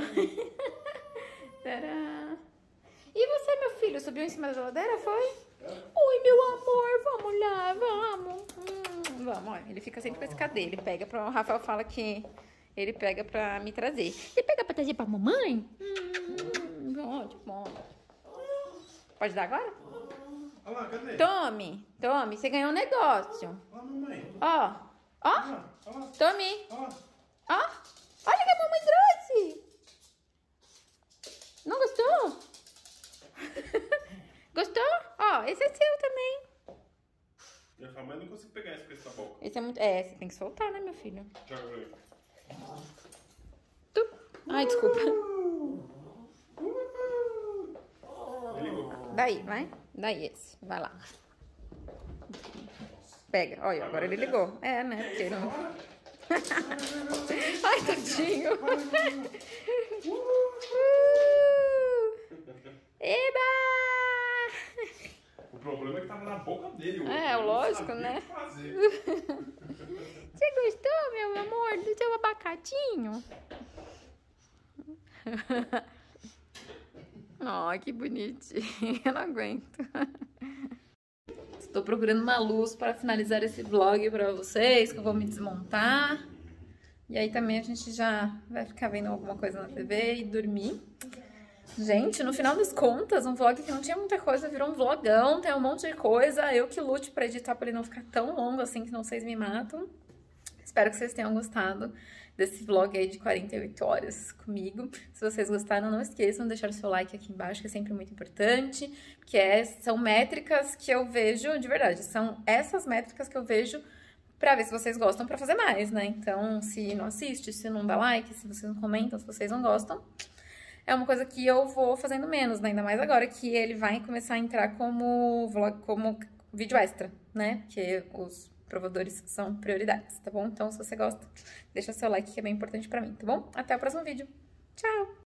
Tadá. E você, meu filho, subiu em cima da geladeira, foi? Oi, meu amor, vamos lá, vamos. Hum, vamos, ó. Ele fica sempre com esse cadê. Ele pega pra... O Rafael fala que ele pega pra me trazer. Você pega pra trazer pra mamãe? Hum, ótimo. Pode dar agora? Olha lá, cadê? Tome, tome, você ganhou um negócio. Olha, mamãe. Ó, ó, Olha lá, olha lá. tome. Olha lá. Ó, olha que a mamãe trouxe. Não gostou? Gostou? Ó, esse é seu também. Eu falo, mas eu não consigo pegar esse com essa boca. Esse é muito... É, você tem que soltar, né, meu filho? Joga pra ele. Tu. Ai, desculpa. Ele ligou. Daí, vai. Daí esse. Vai lá. Pega. Olha, agora ele ligou. É, né? Porque não... Ai, tadinho. Eba! O problema é que tava na boca dele. É, eu não lógico, sabia né? o que fazer. Você gostou, meu amor, do seu abacatinho? Ai, que bonitinho. Eu não aguento. Estou procurando uma luz para finalizar esse vlog para vocês, que eu vou me desmontar. E aí também a gente já vai ficar vendo alguma coisa na T V e dormir. Gente, no final das contas, um vlog que não tinha muita coisa virou um vlogão, tem um monte de coisa. Eu que lute pra editar pra ele não ficar tão longo assim, que não vocês me matam. Espero que vocês tenham gostado desse vlog aí de quarenta e oito horas comigo. Se vocês gostaram, não esqueçam de deixar o seu like aqui embaixo, que é sempre muito importante. Que é, são métricas que eu vejo, de verdade, são essas métricas que eu vejo pra ver se vocês gostam pra fazer mais, né? Então, se não assiste, se não dá like, se vocês não comentam, se vocês não gostam... É uma coisa que eu vou fazendo menos, né? Ainda mais agora que ele vai começar a entrar como vlog, como vídeo extra, né? Porque os provadores são prioridades, tá bom? Então, se você gosta, deixa seu like que é bem importante pra mim, tá bom? Até o próximo vídeo. Tchau!